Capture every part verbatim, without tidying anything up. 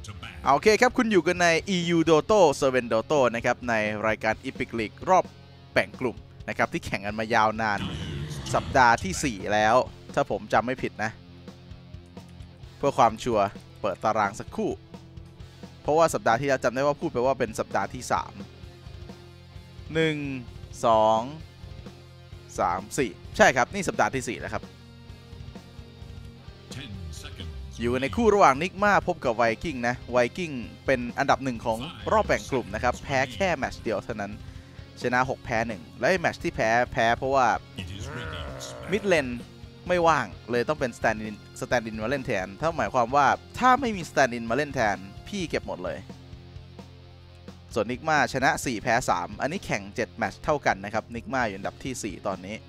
โอเคครับคุณอยู่กันใน อี ยู Dota เซเว่น Dota นะครับในรายการ Epic League รอบแบ่งกลุ่มนะครับที่แข่งกันมายาวนานสัปดาห์ที่สี่แล้วถ้าผมจำไม่ผิดนะเพื่อความชัวร์เปิดตารางสักครู่เพราะว่าสัปดาห์ที่แล้วจำได้ว่าพูดไปว่าเป็นสัปดาห์ที่สาม หนึ่ง สอง สาม สี่ใช่ครับนี่สัปดาห์ที่สี่แล้วครับอยู่ในคู่ระหว่างนิกมาพบกับไวกิ้งนะไวกิ้งเป็นอันดับหนึ่งของรอบแบ่งกลุ่มนะครับแพ้แค่แมตช์เดียวเท่านั้นชนะหกแพ้หนึ่งและแมตช์ที่แพ้แพ้เพราะว่ามิดเลนไม่ว่างเลยต้องเป็นสแตนดินสแตนดินมาเล่นแทนถ้าหมายความว่าถ้าไม่มีสแตนดินมาเล่นแทนพี่เก็บหมดเลยส่วนนิกมาชนะสี่แพ้สามอันนี้แข่งเจ็ดแมตช์เท่ากันนะครับนิกมาอยู่อันดับที่สี่ตอนนี้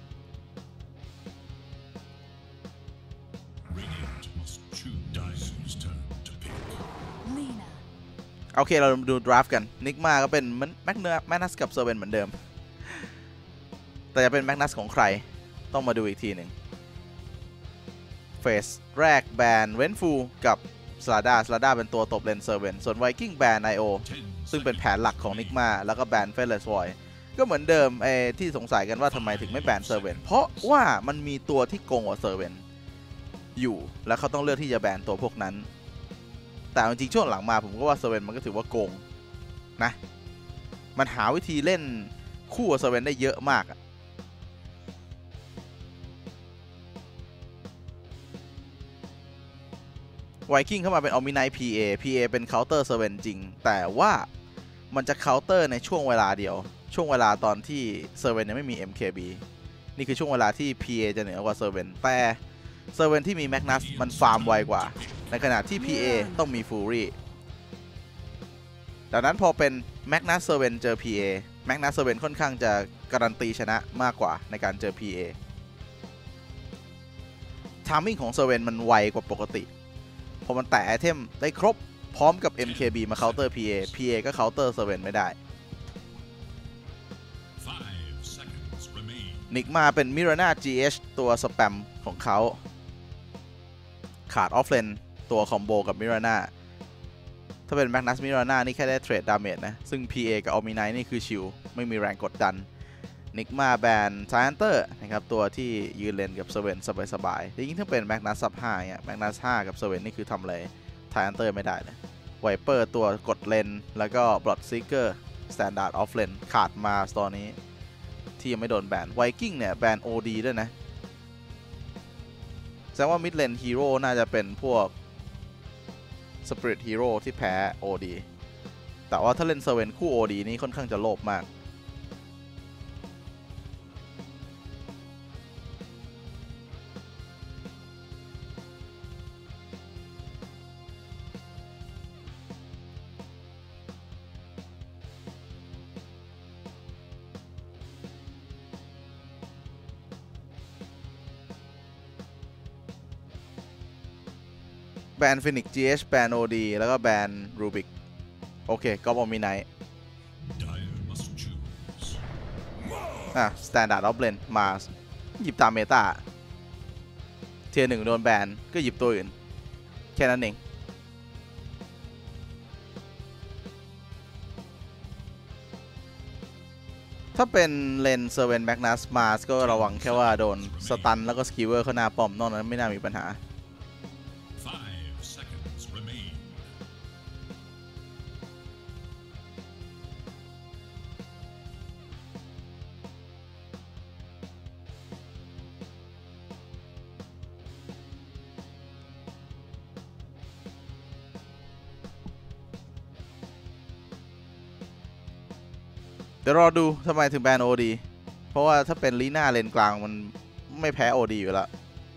โอเคเราดูดราฟต์กันนิกมาก็เป็นแมกเนอร์แมกนัสกับเซอร์เวนเหมือนเดิมแต่จะเป็นแมกนัสของใครต้องมาดูอีกทีหนึ่งเฟสแรกแบนเวนฟูกับสลาดาสลาดาเป็นตัวตบเลนเซอร์เวนส่วนไวกิ้งแบนไอโอซึ่งเป็นแผนหลักของนิกมาแล้วก็แบนเฟลเลสวอยก็เหมือนเดิมไอ้ที่สงสัยกันว่าทำไมถึงไม่แบนเซอร์เวนเพราะว่ามันมีตัวที่โกงกว่าเซอร์เวนอยู่แล้วเขาต้องเลือกที่จะแบนตัวพวกนั้นแต่จริงๆช่วงหลังมาผมก็ว่าเซเว่นมันก็ถือว่าโกงนะมันหาวิธีเล่นคู่กับเซเว่นได้เยอะมากไวกิ้งเข้ามาเป็นออมิไนท์ พี เอ พี เอ เป็นเคาน์เตอร์เซเว่นจริงแต่ว่ามันจะเคาน์เตอร์ในช่วงเวลาเดียวช่วงเวลาตอนที่เซเว่นยังไม่มี เอ็ม เค บี นี่คือช่วงเวลาที่ พี เอ จะเหนือกว่าเซเว่นแต่เซเว่นที่มีแมกนัสมันฟาร์มไวกว่าในขณะที่ พี เอ ต้องมีฟูรี่ดังนั้นพอเป็นแมกนัสเซเว่นเจอ พี เอ แมกนัสเซเว่นค่อนข้างจะการันตีชนะมากกว่าในการเจอ พี เอ ทามมิ่งของเซเว่นมันไวกว่าปกติพอมันแตะไอเทมได้ครบพร้อมกับ เอ็ม เค บี มาเคาน์เตอร์ พี เอ พี เอ ก็เคาน์เตอร์เซเว่นไม่ได้นิกมาเป็นมิราน่า จี เอช ตัวสแปมของเขาขาดออฟเลนตัวคอมโบกับมิราน่าถ้าเป็นแมกนัสมิราน่านี่แค่ได้เทรดดาเมจนะซึ่ง พี เอ กับออมิไนท์นี่คือชิลไม่มีแรงกดดันนิกมาแบนไทแอนเตอร์นะครับตัวที่ยืนเลนกับเซเว่นสบายๆแต่ยิ่งถ้าเป็นแมกนัสซับห้าเนี่ยแมกนัสห้ากับเซเว่นนี่คือทำอะไรไทแอนเตอร์ไม่ได้เลยไวเปอร์ตัวกดเลนแล้วก็บล็อตซิกเกอร์สแตนดาร์ดออฟเลนขาดมาตอนนี้ที่ยังไม่โดนแบนไวกิ้งเนี่ยแบน โอ ดี ด้วยนะแสดงว่ามิดเลนฮีโร่น่าจะเป็นพวกสปิริตฮีโร่ที่แพ้ โอ ดี แต่ว่าถ้าเล่นเซเว่นคู่ โอ ดี นี่ค่อนข้างจะโลภมากแบนฟินิกซ์ จี เอช แบน โอ ดี แล้วก็แบนรูบิกโอเคก็บอมิไนท์อ่ะสแตนดาร์ดออฟเลนมาหยิบตามเมตาเทียร์หนึ่งโดนแบนก็หยิบตัวอื่นแค่นั้นเองถ้าเป็นเลนเซอร์เวนแมกนัสมาสก็ระวังแค่ว่าโดนสตันแล้วก็สกิเวอร์เข้าหน้าป้อมนอกนั้นไม่น่ามีปัญหาเดี๋ยวรอดูทำไมถึงแบน โอ ดี เพราะว่าถ้าเป็นลีน่าเลนกลางมันไม่แพ้ โอ ดี อยู่แล้ว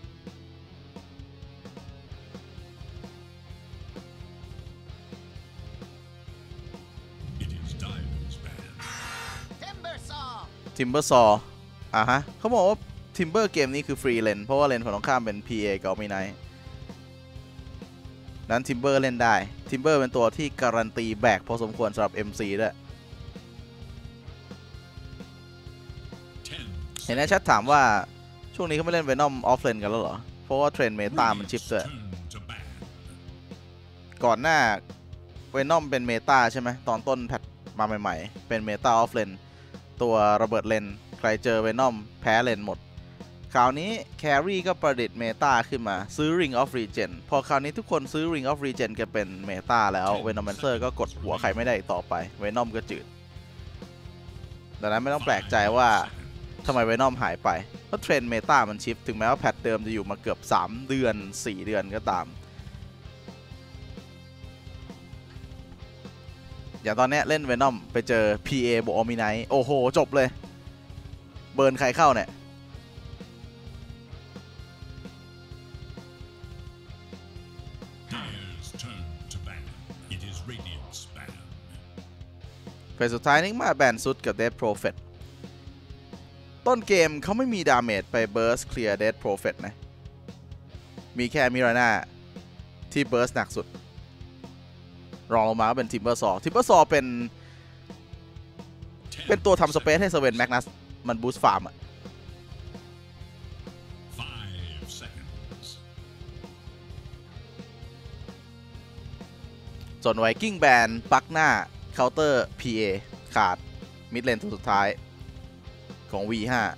ทิมเบอร์ซออ่ะฮะเขาบอกว่าทิมเบอร์เกมนี้คือฟรีเลนเพราะว่าเลนฝั่งตรงข้ามเป็น พี เอ กับออมิไนท์นั้นทิมเบอร์เล่นได้ทิมเบอร์เป็นตัวที่การันตีแบกพอสมควรสำหรับ เอ็ม ซี ด้วยเห็นในแชทถามว่าช่วงนี้เขาไม่เล่นเวนอมออฟเลนกันแล้วเหรอเพราะว่าเทรนเมตามันชิปด้วยก่อนหน้าเวนอมเป็นเมตาใช่ไหมตอนต้นแพทมาใหม่ๆเป็นเมตาออฟเลนตัวระเบิดเลนใครเจอเวนอมแพ้เลนหมดคราวนี้แครี่ก็ประดิษฐ์เมตาขึ้นมาซื้อ Ring of Regen พอคราวนี้ทุกคนซื้อ Ring of Regen กันเป็นเมตาแล้วเวนอมแมนเซอร์ก็กดหัวใครไม่ได้อีกต่อไปเวนอมก็จืดดังนั้นไม่ต้องแปลกใจว่าทำไมเวนอมหายไปเพราะเทรนด์เมตามันชิฟถึงแม้ว่าแพทเดิมจะอยู่มาเกือบสามเดือนสี่เดือนก็ตามอย่างตอนนี้เล่นเวนอมไปเจอ พี เอ บวกออมิไนท์โอ้โหจบเลยเบิร์นใครเข้าเนี่ยเฟสสุดท้ายนิกมาแบนซุดกับ Dead Prophet ต้นเกมเขาไม่มีดาเมจไปเบิร์สเคลียร์ Dead Prophet นะมีแค่มิราน่าที่เบิร์สหนักสุดรองลงมาก็เป็นทิมเบอร์ซอทิมเบอร์ซอเป็นเป็นตัวทำสเปซให้เซเว่นแมกนัสมันบูสต์ฟาร์มอะส่วนไวกิ้งแบนปักหน้าเคาน์เตอร์ พี เอ ขาดมิดเลนตัวสุดท้ายของ วี ห้า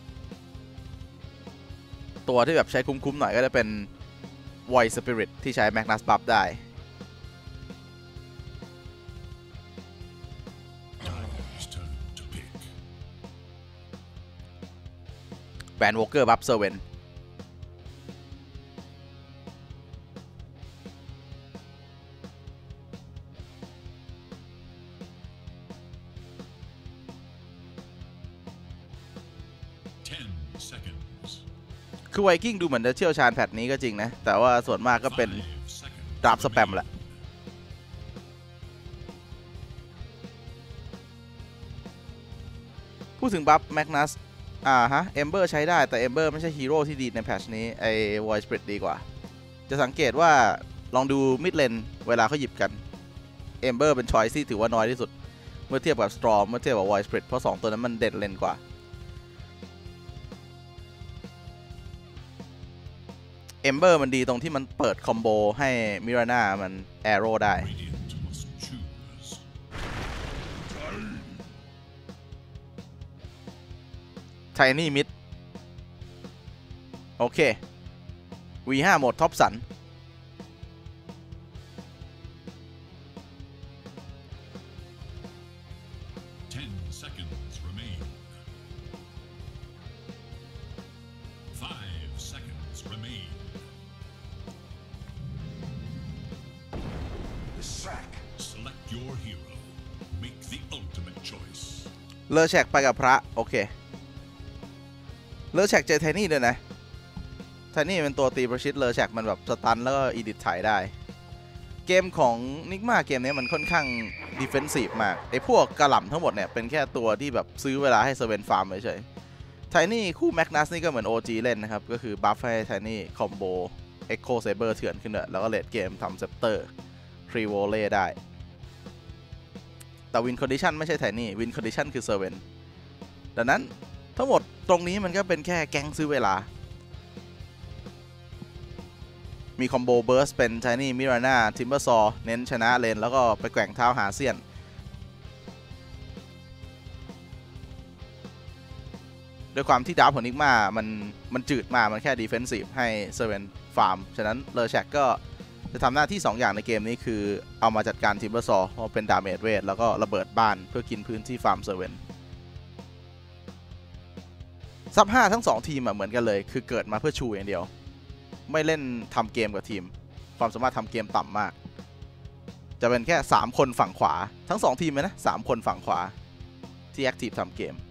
ตัวที่แบบใช้คุ้มๆหน่อยก็จะเป็น Void Spirit ที่ใช้แมกนัสบัฟได้แบนวอลเกอร์บัฟเซอร์เวนคือไวกิ้งดูเหมือนจะเชี่ยวชาญแพทนี้ก็จริงนะแต่ว่าส่วนมากก็เป็นดราฟสแปมแหละพูดถึงบัฟแมกนัสอ่าฮะเอมเบอร์ใช้ได้แต่เอมเบอร์ไม่ใช่ฮีโร่ที่ดีในแพทนี้ไอ้ Void Spirit ดีกว่าจะสังเกตว่าลองดูมิดเลนเวลาเขาหยิบกันเอมเบอร์เป็นชอยที่ถือว่าน้อยที่สุดเมื่อเทียบกับสตรอมเมื่อเทียบกับ Void Spirit เพราะสองตัวนั้นมันเด่นเลนกว่าเอมเบอร์มันดีตรงที่มันเปิดคอมโบให้มิราน่ามันแอโร่ได้ไทนี่มิดโอเค วี ห้า โหมดท็อปสันเลอแชกไปกับพระโอเคเลอแชกเจอไทนี่ด้วยนะไทนี่เป็นตัวตีประชิดเลอแชกมันแบบสตันแล้วก็อีดิทถ่ายได้เกมของนิกมาเกมนี้มันค่อนข้างดิเฟนซีฟมากไอ้พวกกระหล่ำทั้งหมดเนี่ยเป็นแค่ตัวที่แบบซื้อเวลาให้เซเว่นฟาร์มเฉยไทนี่คู่แมกนัสนี่ก็เหมือน โอ จี เล่นนะครับก็คือบัฟให้ไทนี่คอมโบเอ็กโคเซเบอร์เถื่อนขึ้นเลยแล้วก็เลดเกมทำเซปเตอร์ทรีโวเล่ได้แต่วินคอนดิชันไม่ใช่ไทนี่วินคอนดิชันคือเซเว่นดังนั้นทั้งหมดตรงนี้มันก็เป็นแค่แก๊งซื้อเวลามีคอมโบเบิร์สเป็นไทนี่มิราน่าทิมเบอร์ซอเน้นชนะเลนแล้วก็ไปแกว่งเท้าหาเซียนด้วยความที่ดาร์ฟของนิกมามันมันจืดมากมันแค่ดีเฟนซีฟให้เซเว่นฟาร์มฉะนั้นเลอแชกก็จะทำหน้าที่สองอย่างในเกมนี้คือเอามาจัดการทิมเบอร์ซอเพราะเป็นดาเมจเวทแล้วก็ระเบิดบ้านเพื่อกินพื้นที่ฟาร์มเซเว่นซับห้าทั้งสองทีมเหมือนกันเลยคือเกิดมาเพื่อชูอย่างเดียวไม่เล่นทำเกมกับทีมความสามารถทำเกมต่ำมากจะเป็นแค่สามคนฝั่งขวาทั้งสองทีมเลยนะสามคนฝั่งขวาที่แอคทีฟทำเกม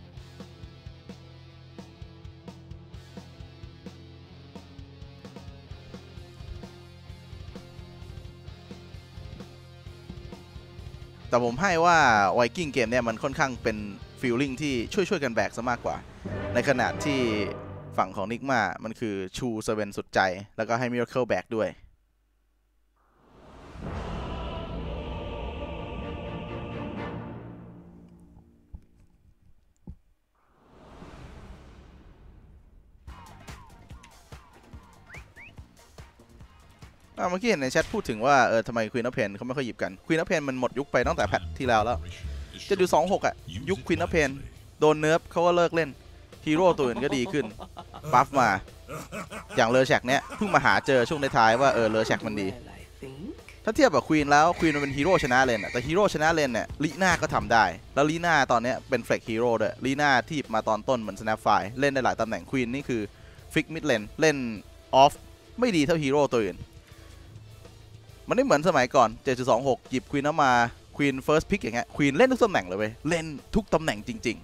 แต่ผมให้ว่าไวกิ้งเกมเนี่ยมันค่อนข้างเป็นฟีลลิ่งที่ช่วยๆกันแบกซะมากกว่าในขณะที่ฝั่งของนิกมามันคือชูเซเว่นสุดใจแล้วก็ให้มิราเคิลแบกด้วยเมื่อกี้เห็นในแชทพูดถึงว่าเออทำไมควีนออฟเพนเขาไม่ค่อยหยิบกันควีนออฟเพนมันหมดยุคไปตั้งแต่แพทที่แล้วแล้วจะดูสองหกอ่ะยุคควีนออฟเพนโดนเนิร์ฟเขาก็เลิกเล่นฮีโร่ตัวอื่นก็ดีขึ้นบัฟมาอย่างเลอแชกเนี้ยเพิ่งมาหาเจอช่วงท้ายๆว่าเออเลอแชกมันดีถ้าเทียบกับควีนแล้วควีนมันเป็นฮีโร่ชนะเลนแต่ฮีโร่ชนะเลนเนี่ยลีน่าก็ทำได้แล้วลีน่าตอนนี้เป็นเฟลกฮีโร่ด้วยลีน่าที่มาตอนต้นเหมือนสแนปไฟเล่นได้หลายตำแหน่งควีนนี่คือฟิกมิดเลนเล่นออฟไม่ดีเท่าฮีโร่ตัวอื่นมันไม่เหมือนสมัยก่อน เจ็ดจุดสองหก หยิบควีนมาควีนเฟิร์สพิกอย่างเงี้ยควีนเล่นทุกตำแหน่งเลยเว้ยเล่นทุกตำแหน่งจริง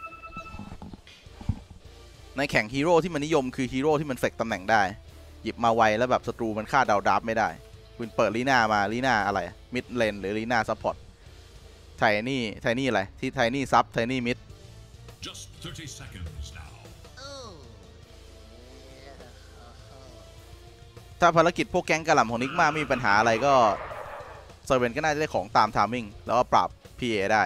ๆในแข่งฮีโร่ที่มันนิยมคือฮีโร่ที่มันเฟกตำแหน่งได้หยิบมาไวแล้วแบบศัตรูมันฆ่าดาวดับไม่ได้คุณเปิดลีน่ามาลีน่าอะไรมิดเลนหรือลีน่าซัพพอร์ตไทนี่ไทนี่อะไรที่ไทนี่ซับไทนี่มิดถ้าภารกิจพวกแก๊งกระหล่ำของนิกมาไม่มีปัญหาอะไรก็เซอร์เวนก็น่าจะได้ของตามไทมิ่งแล้วก็ปรับ พี เอ ได้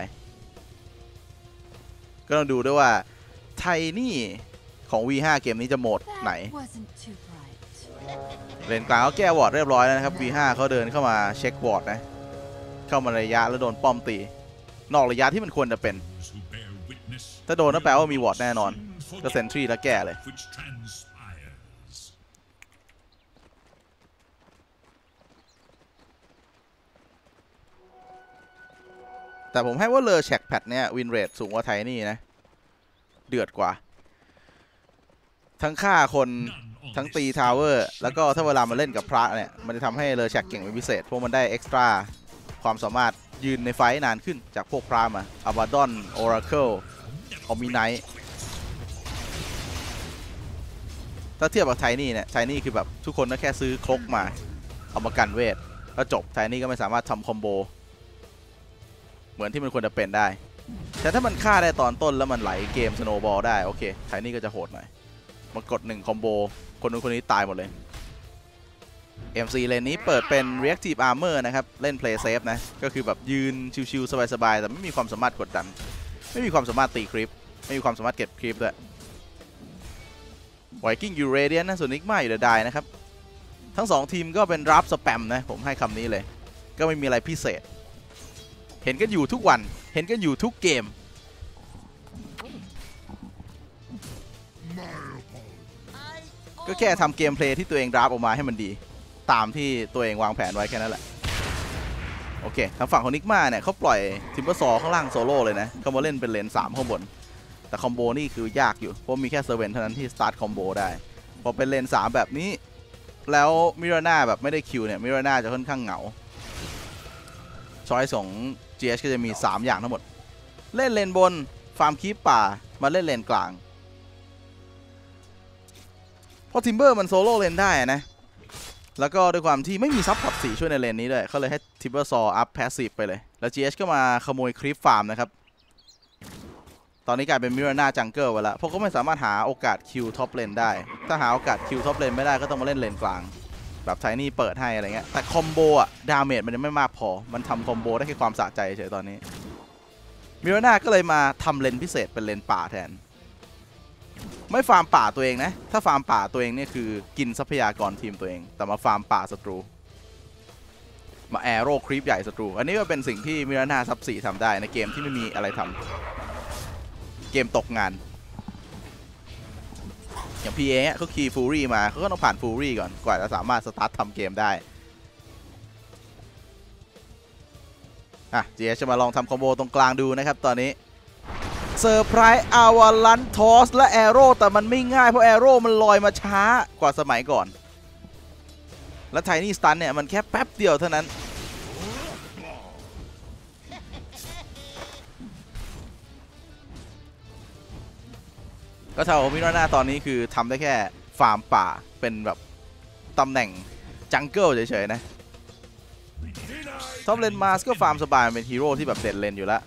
ก็ต้องดูด้วยว่าไทนี่ของ วี ห้า เกมนี้จะโหมดไหนเลนกลางเขาแก้วอร์ดเรียบร้อยแล้วนะครับ วี ห้า เขาเดินเข้ามาเช็ควอร์ดนะเข้ามาระยะแล้วโดนป้อมตีนอกระยะที่มันควรจะเป็นถ้าโดนนั่นแปลว่ามีวอร์ดแน่นอนก็เซนทรีแล้วแก้เลยแต่ผมให้ว่าเลอแชกแพทเนี่ยวินเรทสูงกว่าไทนี่นะเดือดกว่าทั้งฆ่าคนทั้งตีทาวเวอร์แล้วก็ถ้าเวลามาเล่นกับพระเนี่ยมันจะทำให้เลอแชกเก่งเป็นพิเศษเพราะมันได้เอ็กซ์ตร้าความสามารถยืนในไฟนานขึ้นจากพวกพระมาอาบาดอนโอราเคิลออมิไนท์ถ้าเทียบกับไทนี่เนี่ยไทนี่คือแบบทุกคนก็แค่ซื้อครกมาเอามากันเวทแล้วจบไทนี่ก็ไม่สามารถทำคอมโบเหมือนที่มันควรจะเป็นได้แต่ถ้ามันฆ่าได้ตอนต้นแล้วมันไหลเกมสโนว์บอลได้โอเคไทนี่ก็จะโหดหน่อยมากดหนึ่งคอมโบคนนู้นคนนี้ตายหมดเลย เอ็ม ซี เลนนี้เปิดเป็น Reactive Armor นะครับเล่น Play Safe นะก็คือแบบยืนชิวๆสบายๆแต่ไม่มีความสามารถกดดันไม่มีความสามารถตีคลิปไม่มีความสามารถเก็บคลิปด้วยไวกิ้งยูเรเดียนนะส่วนนิกมาอยู่เดอะไดนะครับทั้งสองทีมก็เป็นรับสแปมนะผมให้คำนี้เลยก็ไม่มีอะไรพิเศษเห็นกันอยู่ทุกวันเห็นกันอยู่ทุกเกมก็แค่ทำเกมเพลย์ที่ตัวเองดราฟออกมาให้มันดีตามที่ตัวเองวางแผนไว้แค่นั้นแหละโอเคทางฝั่งของนิกมาเนี่ยเขาปล่อยทิมเบอร์ซอข้างล่างโซโล่เลยนะเขามาเล่นเป็นเลนสามข้างบนแต่คอมโบนี่คือยากอยู่เพราะมีแค่เซเว่นเท่านั้นที่สตาร์ทคอมโบได้พอเป็นเลนสามแบบนี้แล้วมิราน่าแบบไม่ได้คิวเนี่ยมิราน่าจะค่อนข้างเหงาช้อยของ จี เอช ก็จะมีสามอย่างทั้งหมดเล่นเลนบนฟาร์มคีปป่ามาเล่นเลนกลางเพราะทิมเบอร์มันโซโล่เลนได้นะแล้วก็ด้วยความที่ไม่มีซับพอร์ตสี่ช่วยในเลนนี้ด้วยเขาเลยให้ทิมเบอร์ซออัพแพสซีฟไปเลยแล้ว จี เอช ก็มาขโมยคลิปฟาร์มนะครับตอนนี้กลายเป็นมิราน่าจังเกิลไปแล้วเพราะเขาไม่สามารถหาโอกาสคิวท็อปเลนได้ถ้าหาโอกาสคิวท็อปเลนไม่ได้ก็ต้องมาเล่นเลนกลางแบบไทนี่เปิดให้อะไรเงี้ยแต่คอมโบอะดาเมจมันยังไม่มากพอมันทำคอมโบได้แค่ความสะใจเฉยตอนนี้มิราน่าก็เลยมาทำเลนพิเศษเป็นเลนป่าแทนไม่ฟาร์มป่าตัวเองนะถ้าฟาร์มป่าตัวเองเนี่ยคือกินทรัพยากรทีมตัวเองแต่มาฟาร์มป่าศัตรูมาแอโร่ครีปใหญ่ศัตรูอันนี้ก็เป็นสิ่งที่มิราน่าซับสี่ทำได้ในเกมที่ไม่มีอะไรทำเกมตกงานอย่าง พี เอ เนี่ยเขาคีย์ฟูรี่มาเขาก็ต้องผ่านฟูรี่ก่อนกว่าจะสามารถสตาร์ททำเกมได้อ่ะ จี เอช จะมาลองทำคอมโบตรงกลางดูนะครับตอนนี้เซอร์ไพรส์อาวาลันทอสและแอโร่แต่มันไม่ง่ายเพราะแอโร่มันลอยมาช้ากว่าสมัยก่อนและไทนี่สตันเนี่ยมันแค่แป๊บเดียวเท่านั้นก็เท่ากับมิราน่าตอนนี้คือทำได้แค่ฟาร์มป่าเป็นแบบตำแหน่งจังเกิลเฉยๆนะท็อปเลนมาสก็ฟาร์มสบายเป็นฮีโร่ที่แบบเด่นเลนอยู่แล้ว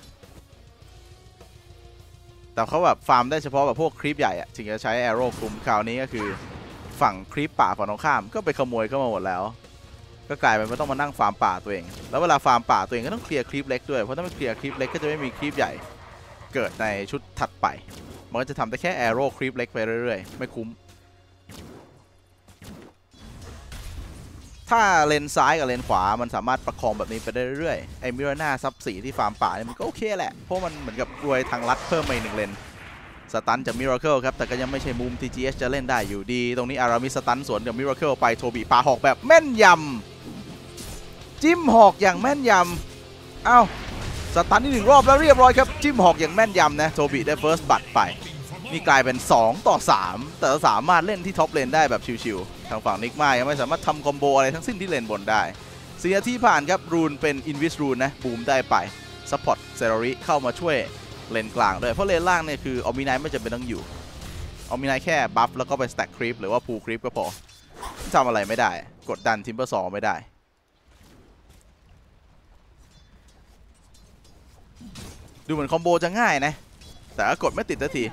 แต่เขาแบบฟาร์มได้เฉพาะแบบพวกคลิปใหญ่อะถึงจะใช้แอโร่คุมคราวนี้ก็คือฝั่งคลิปป่าฝั่งตรงข้ามก็ไปขโมยเข้ามาหมดแล้วก็กลายเป็นไม่ต้องมานั่งฟาร์มป่าตัวเองแล้วเวลาฟาร์มป่าตัวเองก็ต้องเคลียร์คลิปเล็กด้วยเพราะถ้าไม่เคลียร์คลิปเล็กก็จะไม่มีคลิปใหญ่เกิดในชุดถัดไปมันก็จะทำได้แค่แอโร่คลิปเล็กไปเรื่อยๆไม่คุ้มไทถ้าเลนซ้ายกับเลนขวามันสามารถประคองแบบนี้ไปได้เรื่อยๆไอ้มิราน่าซับสีที่ฟาร์มป่าเนี่ยมันก็โอเคแหละเพราะมันเหมือนกับรวยทางลัดเพิ่มมาอีกหนึ่งเลนสตันจากมิราเคิลครับแต่ก็ยังไม่ใช่มุมที่ จี เอช จะเล่นได้อยู่ดีตรงนี้อารามิสตันสวนกับมิราเคิลไปโทบีปาหอกแบบแม่นยำจิ้มหอกอย่างแม่นยำเอ้าสตันที่หนึ่งรอบแล้วเรียบร้อยครับจิ้มหอกอย่างแม่นยำนะโทบีได้เฟิร์สบัตไปนี่กลายเป็นสองต่อสามแต่สามารถเล่นที่ท็อปเลนได้แบบชิวๆทางฝั่งนิกมายังไม่สามารถทำคอมโบอะไรทั้งสิ้นที่เลนบนได้เสียที่ผ่านครับรูนเป็นอินวิสรูนนะบูมได้ไปซัพพอร์ตเซราริเข้ามาช่วยเลนกลางด้วยเพราะเลนล่างเนี่ยคือออมิไนไม่จำเป็นต้องอยู่ออมิไนแค่บัฟแล้วก็ไปสแต็กคริปหรือว่าพูลคริปก็พอทำอะไรไม่ได้กดดันทิมเปอร์ซอไม่ได้ดูเหมือนคอมโบจะง่ายนะแต่ก็กดไม่ติดสักที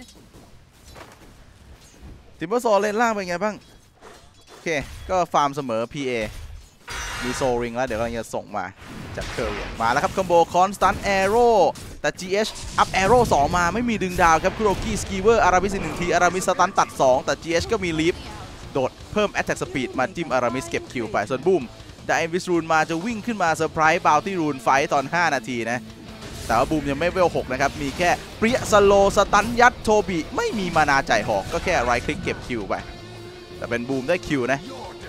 ทิมเปอร์ซอเลนล่างเป็นไงบ้างโอเคก็ฟาร์มเสมอ พี เอ มีโซริงแล้วเดี๋ยวกำลังจะส่งมาจากเคอร์มาแล้วครับคอมโบคอนสแตนต์แอโร่แต่ จี เอช อัพแอโร่สองมาไม่มีดึงดาวครับคุโรกิสกีเวอร์อารามิสหนึ่งทีอารามิสสตันตัดสองแต่ จี เอช ก็มีลีฟโดดเพิ่ม Attack Speed มาจิ้มอารามิสเก็บคิวไปส่วนบูมได้เอ็นวิสรูนมาจะวิ่งขึ้นมาเซอร์ไพรส์บาวตี้รูนไฟตอนห้านาทีนะแต่ว่าบูมยังไม่เวลหกนะครับมีแค่เปรี้ยสโลสตันยัดโทบีไม่มีมานาจ่ายหอกก็แค่ไรคลิกเก็บคิวไปแต่เป็นบูมได้คิวนะ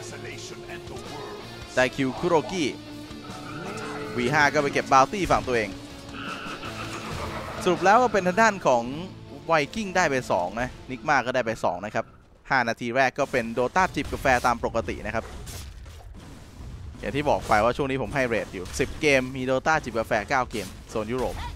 ได้คิวคุโรกิ วี ห้า ก็ไปเก็บบาวตี้ฝั่งตัวเองสรุปแล้วก็เป็นทางด้านของไวกิ้งได้ไปสองนะนิกมาก็ได้ไปสองนะครับห้านาทีแรกก็เป็นโดต้าจิบกาแฟตามปกตินะครับอย่างที่บอกไปว่าช่วงนี้ผมให้เรทอยู่สิบเกมมีโดต้าจิบกาแฟเก้าเกมโซนยุโรป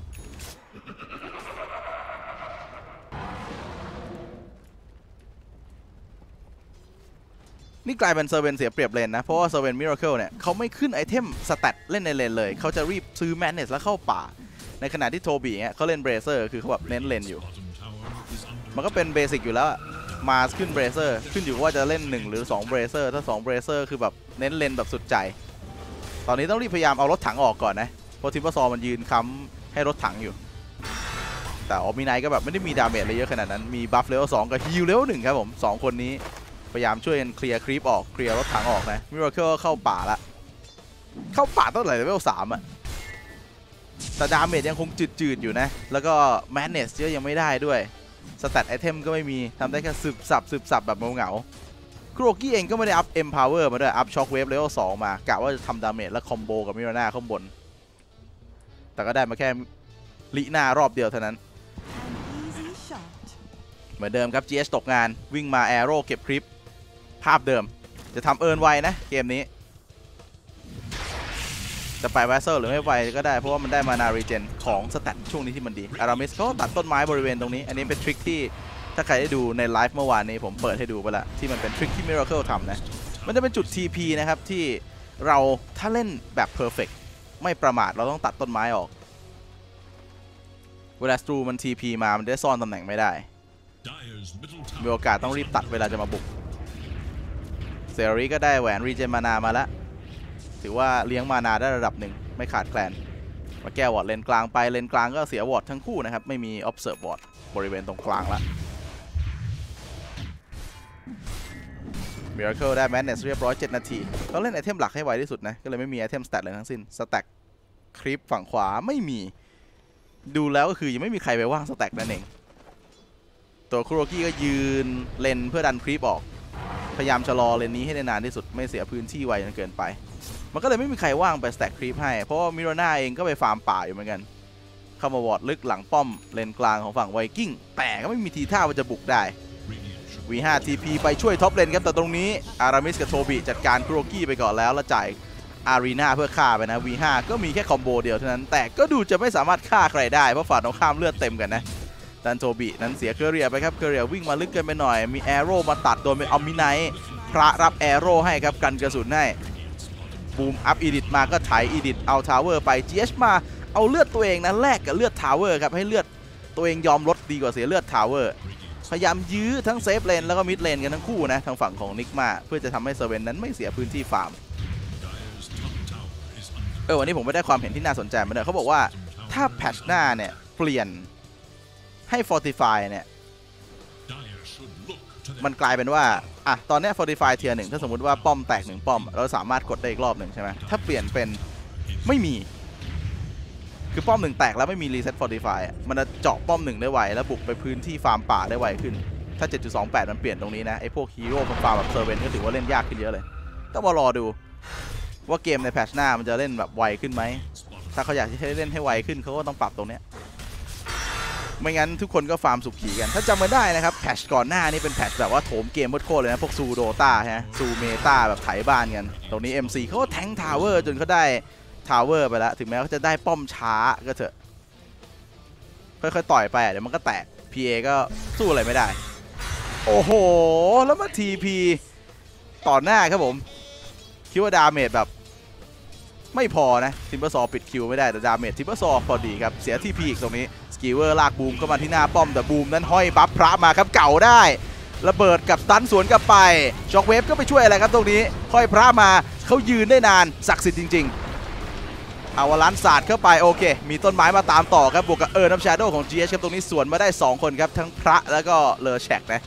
นี่กลายเป็นเซอร์เวนเสียเปรียบเลนนะเพราะว่าเซอร์เวนมิราเคิลเนี่ยเขาไม่ขึ้นไอเทมสแตทเล่นในเลนเลยเขาจะรีบซื้อแมนเนสแล้วเข้าป่าในขณะที่โทบีเนี่ยเขาเล่นเบรเซอร์คือเขาแบบเน้นเลนอยู่มันก็เป็นเบสิกอยู่แล้วมาขึ้นเบรเซอร์ขึ้นอยู่ว่าจะเล่นหนึ่งหรือสองเบรเซอร์ถ้าสองเบรเซอร์คือแบบเน้นเลนแบบสุดใจตอนนี้ต้องรีบพยายามเอารถถังออกก่อนนะเพราะทิมเปอร์ซอมันยืนค้ำให้รถถังอยู่แต่ออมิไนก็แบบไม่ได้มีดาเมจอะไรเยอะขนาดนั้นมีบัฟเลเวลสองกับฮิลเลเวลหนึ่งครับผมสองคนนี้พยายามช่วยกันเคลียร์ครีปออกเคลียร์รถถังออกนะมิราเคิลเข้าป่าละเข้าป่าตั้งแต่เลเวลสามอะแต่ดาเมจยังคงจืดๆอยู่นะแล้วก็แมนเนสเยอะยังไม่ได้ด้วยสแตทไอเทมก็ไม่มีทำได้แค่สืบสับสืบสับแบบเหงาๆคุโรกิเองก็ไม่ได้อัพเอ็มพาวเวอร์มาด้วยอัพช็อคเวฟเลเวลสองมากะว่าจะทำดาเมจและคอมโบกับมิราน่าข้างบนแต่ก็ได้มาแค่ลิน่ารอบเดียวเท่านั้นเหมือนเดิมครับ จี เอช ตกงานวิ่งมาแอโร่เก็บคลิปภาพเดิมจะทำเอิร์นไวนะเกมนี้จะไปแวสเซอร์หรือไม่ไปก็ได้เพราะว่ามันได้มานารีเจนของสแตทช่วงนี้ที่มันดีอารามิสเขาตัดต้นไม้บริเวณตรงนี้อันนี้เป็นทริคที่ถ้าใครได้ดูในไลฟ์เมื่อวานนี้ผมเปิดให้ดูไปละที่มันเป็นทริคที่มิราเคิลทำนะมันจะเป็นจุด ที พี นะครับที่เราถ้าเล่นแบบเพอร์เฟกต์ไม่ประมาทเราต้องตัดต้นไม้ออกเวลาสตรูมัน ที พี มามันได้ซ่อนตำแหน่งไม่ได้มีโอกาสต้องรีบตัดเวลาจะมาบุกเซรีก็ได้แหวนรีเจนมานามาแล้วถือว่าเลี้ยงมานาได้ระดับหนึ่งไม่ขาดแคลนมาแก้วอร์ดเลนกลางไปเลนกลางก็เสียวอร์ดทั้งคู่นะครับไม่มี observe วอร์ดบริเวณตรงกลางละมิราเคิลได้แมนเนสเรียบร้อยเจ็ดนาทีเขาเล่นไอเทมหลักให้ไวที่สุดนะก็เลยไม่มีไอเทมสแตทเลยทั้งสิ้นสแต็กคลิปฝั่งขวาไม่มีดูแล้วก็คือยังไม่มีใครไปว่างสแต็กนั่นเองตัวคุโรกิก็ยืนเลนเพื่อดันคลิปออกพยายามชะลอเลนนี้ให้ได้นานที่สุดไม่เสียพื้นที่ไวจนเกินไปมันก็เลยไม่มีใครว่างไปสแต็กคลิปให้เพราะว่ามิราน่าเองก็ไปฟาร์มป่าอยู่เหมือนกันเข้ามาวอร์ดลึกหลังป้อมเลนกลางของฝั่งไวกิ้งแต่ก็ไม่มีทีท่าว่าจะบุกได้ วี ห้า ที พี ไปช่วยท็อปเลนครับแต่ตรงนี้อารามิสกับโทบิจัดการคุโรกิไปก่อนแล้วแล้วจ่ายอารีนาเพื่อฆ่าไปนะ วี ห้า ก็มีแค่คอมโบเดียวเท่านั้นแต่ก็ดูจะไม่สามารถฆ่าใครได้เพราะฝ่ายตรงข้ามเลือดเต็มกันนะดันโทบินั้นเสียเคอเรียไปครับเคอเรียวิ่งมาลึกเกินไปหน่อยมีแอโร่มาตัดโดนเป็นออมิไนพระรับแอโร่ให้ครับกันกระสุนให้บูมอัพอีดิทมาก็ไถอีดิทเอาทาวเวอร์ไป จี เอช มาเอาเลือดตัวเองนะแลกกับเลือดทาวเวอร์ครับให้เลือดตัวเองยอมลดดีกว่าเสียเลือดทาวเวอร์พยายามยื้อทั้งเซฟเลนแล้วก็มิดเลนกันทั้งคู่นะทางฝั่งของนิกมาเพื่อจะทำให้เซเว่นนั้นไม่เสียพื้นที่ฟาร์มเออวันนี้ผมไม่ได้ความเห็นที่น่าสนใจมาเลยเขาบอกว่าถ้าแพทช์หน้าเนี่ยเปลี่ยนให้ Fortify เนี่ยมันกลายเป็นว่าอ่ะตอนนี้ Fortify เทียร์หนึ่งถ้าสมมติว่าป้อมแตกหนึ่งป้อมเราสามารถกดได้อีกรอบหนึ่งใช่ไหมถ้าเปลี่ยนเป็นไม่มีคือป้อมหนึ่งแตกแล้วไม่มี Reset Fortify มันจะเจาะป้อมหนึ่งได้ไวแล้วบุกไปพื้นที่ฟาร์มป่าได้ไวขึ้นถ้า เจ็ดจุดสองแปด มันเปลี่ยนตรงนี้นะไอ้พวกฮีโร่ฟาร์มแบบเซอร์เวนก็ถือว่าเล่นยากขึ้นเยอะเลยต้องมารอดูว่าเกมในแพทช์หน้ามันจะเล่นแบบไวขึ้นไหมถ้าเขาอยากให้เล่นให้ไวขึ้นเขาก็ต้องปรับตรงนี้ไม่งั้นทุกคนก็ฟาร์มสุขีกันถ้าจำกันได้นะครับแพทช์ก่อนหน้านี้เป็นแพทช์แบบว่าโถมเกมโคตรเลยนะพวกซูโดต้าฮะซูเมตาแบบไถบ้านกันตรงนี้ เอ็ม ซี เขาก็แทงทาวเวอร์จนเขาได้ทาวเวอร์ไปแล้วถึงแม้เขาจะได้ป้อมช้าก็เถอะค่อยๆต่อยไปเดี๋ยวมันก็แตก พี เอ ก็สู้อะไรไม่ได้โอ้โหแล้วมา ที พี ต่อหน้าครับผมคิดว่าดาเมจแบบไม่พอนะทิมเบอร์ซอปิดคิวไม่ได้แต่ดาเมจทิมเบอร์ซอพอดีครับเสีย ที พี อีกตรงนี้สกิลเวอร์ลากบูมเข้ามาที่หน้าป้อมแต่บูมนั้นห้อยบัฟพระมาครับเก่าได้ระเบิดกับตันสวนกลับไปช็อคเวฟก็ไปช่วยอะไรครับตรงนี้ห้อยพระมาเขายืนได้นานศักดิ์สิทธิ์จริงๆเอาวลันศาสตร์เข้าไปโอเคมีต้นไม้มาตามต่อครับบวกกับเออร์นับแชโดว์ของ จี เอช ครับตรงนี้สวนมาได้สองคนครับทั้งพระแล้วก็เลอแชกนะ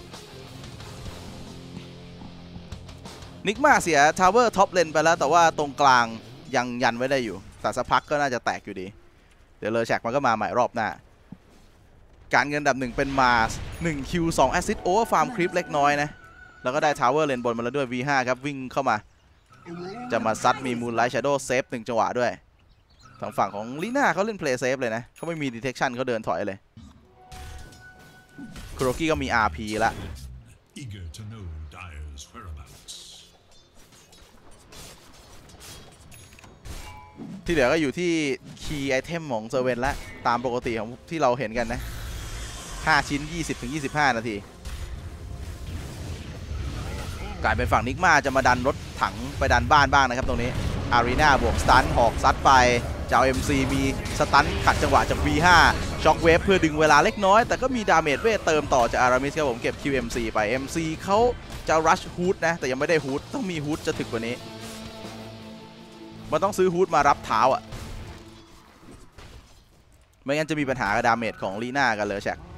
นิกมาเสียทาวเวอร์ท็อปเลนไปแล้วแต่ว่าตรงกลางยังยันไว้ได้อยู่แต่สักพักก็น่าจะแตกอยู่ดีเดี๋ยวเลอแชกมันก็มาใหม่รอบหน้าการเงินอันดับหนึ่งเป็นมาสหนึ่งคิวสองแอสซิสต์โอเวอร์ฟาร์มคลิปเล็กน้อยนะแล้วก็ได้ทาวเวอร์เลนบนมาแล้วด้วย วี ห้า ครับวิ่งเข้ามาจะมาซัดมีมูนไลท์แชโดว์เซฟหนึ่งจังหวะด้วยทางฝั่งของลีน่าเขาเล่นเพลย์เซฟเลยนะเขาไม่มีดีเทคชั่นเขาเดินถอยเลยคุโรกี้ก็มี อาร์ พี ละที่เหลือก็อยู่ที่คีย์ไอเทมของเซอร์เวนละตามปกติของที่เราเห็นกันนะห้าชิ้น ยี่สิบถึงยี่สิบห้า นาทีกลายเป็นฝั่งนิกมาจะมาดันรถถังไปดันบ้านบ้างนะครับตรงนี้อารีนาบวกสตันหอกซัดไปเจ้า เอ็ม ซี มีสตันขัดจังหวะจาก วี ห้า ช็อคเวฟเพื่อดึงเวลาเล็กน้อยแต่ก็มีดาเมจเวทเติมต่อจากอารามิสครับผมเก็บ คิว เอ็ม ซี ไป เอ็ม ซี เขาจะรัชฮูดนะแต่ยังไม่ได้ฮูดต้องมีฮูดจะถึกกว่านี้มันต้องซื้อฮูดมารับเท้าอ่ะไม่งั้นจะมีปัญหากับดาเมจของลีน่ากันเลยแชก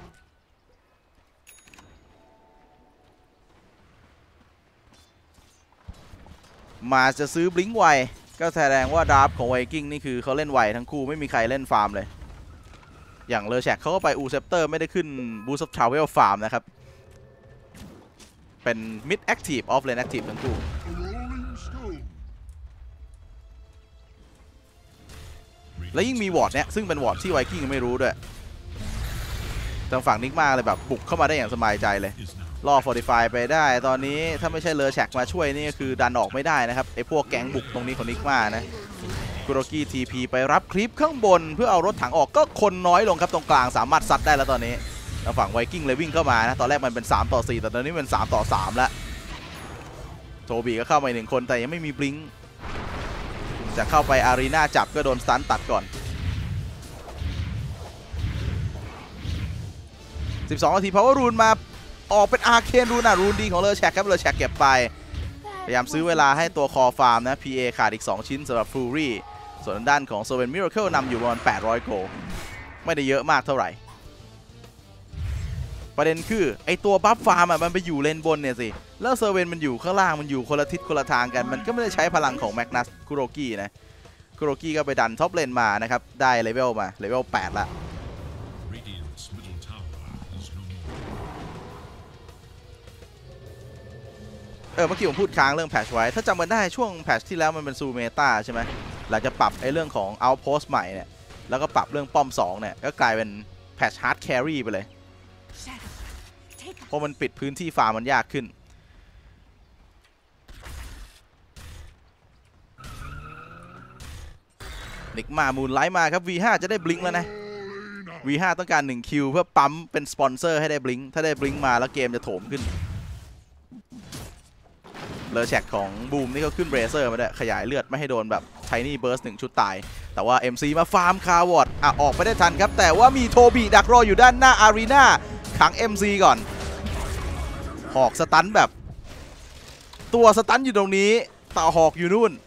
มาจะซื้อบลิงก์ไวก็แสดงว่าดราฟของไวกิ้งนี่คือเขาเล่นไวทั้งคู่ไม่มีใครเล่นฟาร์มเลยอย่างเลอแชกเขาก็ไปอูเซปเตอร์ไม่ได้ขึ้นบูสต์ทราเวลฟาร์มนะครับเป็นมิดแอคทีฟออฟเลนแอคทีฟทั้งคู่แล้วยิ่งมีวอร์ดเนี้ยซึ่งเป็นวอร์ดที่ไวกิ้งไม่รู้ด้วยทางฝั่งนิกมาเลยแบบบุกเข้ามาได้อย่างสบายใจเลยล่อ Fortify ไปได้ตอนนี้ถ้าไม่ใช่เลอแชกมาช่วยนี่ก็คือดันออกไม่ได้นะครับไอ้พวกแก๊งบุกตรงนี้ของนิกมานะคุโรกี้ ที พี ไปรับคลิปข้างบนเพื่อเอารถถังออกก็คนน้อยลงครับตรงกลางสามารถซัดได้แล้วตอนนี้ทางฝั่งไวกิ้งเลยวิ่งเข้ามานะตอนแรกมันเป็นสามต่อสี่แต่ตอนนี้เป็นสามต่อสามแล้วโทบีก็เข้ามาหนึ่งคนแต่ยังไม่มีบลิงก์จะเข้าไปอารีนาจับก็โดนสตันตัดก่อนสิบสองนาทีเพราะว่ารูนมาออกเป็นอาร์เคนรูนอ่ะรูนดีของเลอแชกครับเลอแชกเก็บไปพยายามซื้อเวลาให้ตัวคอฟาร์มนะ พี เอ ขาดอีกสองชิ้นสำหรับฟูรี่ส่วนด้านของโซเวนมิราเคิลนำอยู่ประมาณแปดร้อยโกลไม่ได้เยอะมากเท่าไหร่ประเด็นคือไอตัวบัฟฟาร์มอ่ะมันไปอยู่เลนบนเนี่ยสิแล้วเซอร์เวนมันอยู่ข้างล่างมันอยู่คนละทิศคนละทางกันมันก็ไม่ได้ใช้พลังของแมกนัสคุโรกี้นะคุโรกี้ก็ไปดันท็อปเลนมานะครับได้เลเวลมาเลเวลแปดละเออเมื่อกี้ผมพูดค้างเรื่องแพทช์ไว้ถ้าจำกันได้ช่วงแพทช์ที่แล้วมันเป็นซูเมตาใช่ไหมหลังจากปรับไอ้เรื่องของเอาท์โพสต์ใหม่เนี่ยแล้วก็ปรับเรื่องป้อมสองเนี่ยก็กลายเป็นแพทช์ฮาร์ดแครี่ไปเลยเพราะมันปิดพื้นที่ฟาร์มมันยากขึ้นนิกมามูนไลท์มาครับ วี ห้า จะได้บลิงก์แล้วนะ วี ห้า ต้องการหนึ่งคิวเพื่อปั๊มเป็นสปอนเซอร์ให้ได้บลิงก์ถ้าได้บลิงก์มาแล้วเกมจะโถมขึ้นเลอแชกของบูมนี่เขาขึ้นเบรเซอร์มาด้วยขยายเลือดไม่ให้โดนแบบไทนี่เบิร์สหนึ่งชุดตายแต่ว่า เอ็ม ซี มาฟาร์มคาร์วอร์ดอ่ะออกไปได้ทันครับแต่ว่ามีโทบีดักรออยู่ด้านหน้าอารีนาขัง เอ็ม ซี ก่อนหอกสตันแบบตัวสตันอยู่ตรงนี้ต่อหอกอยู่นู่น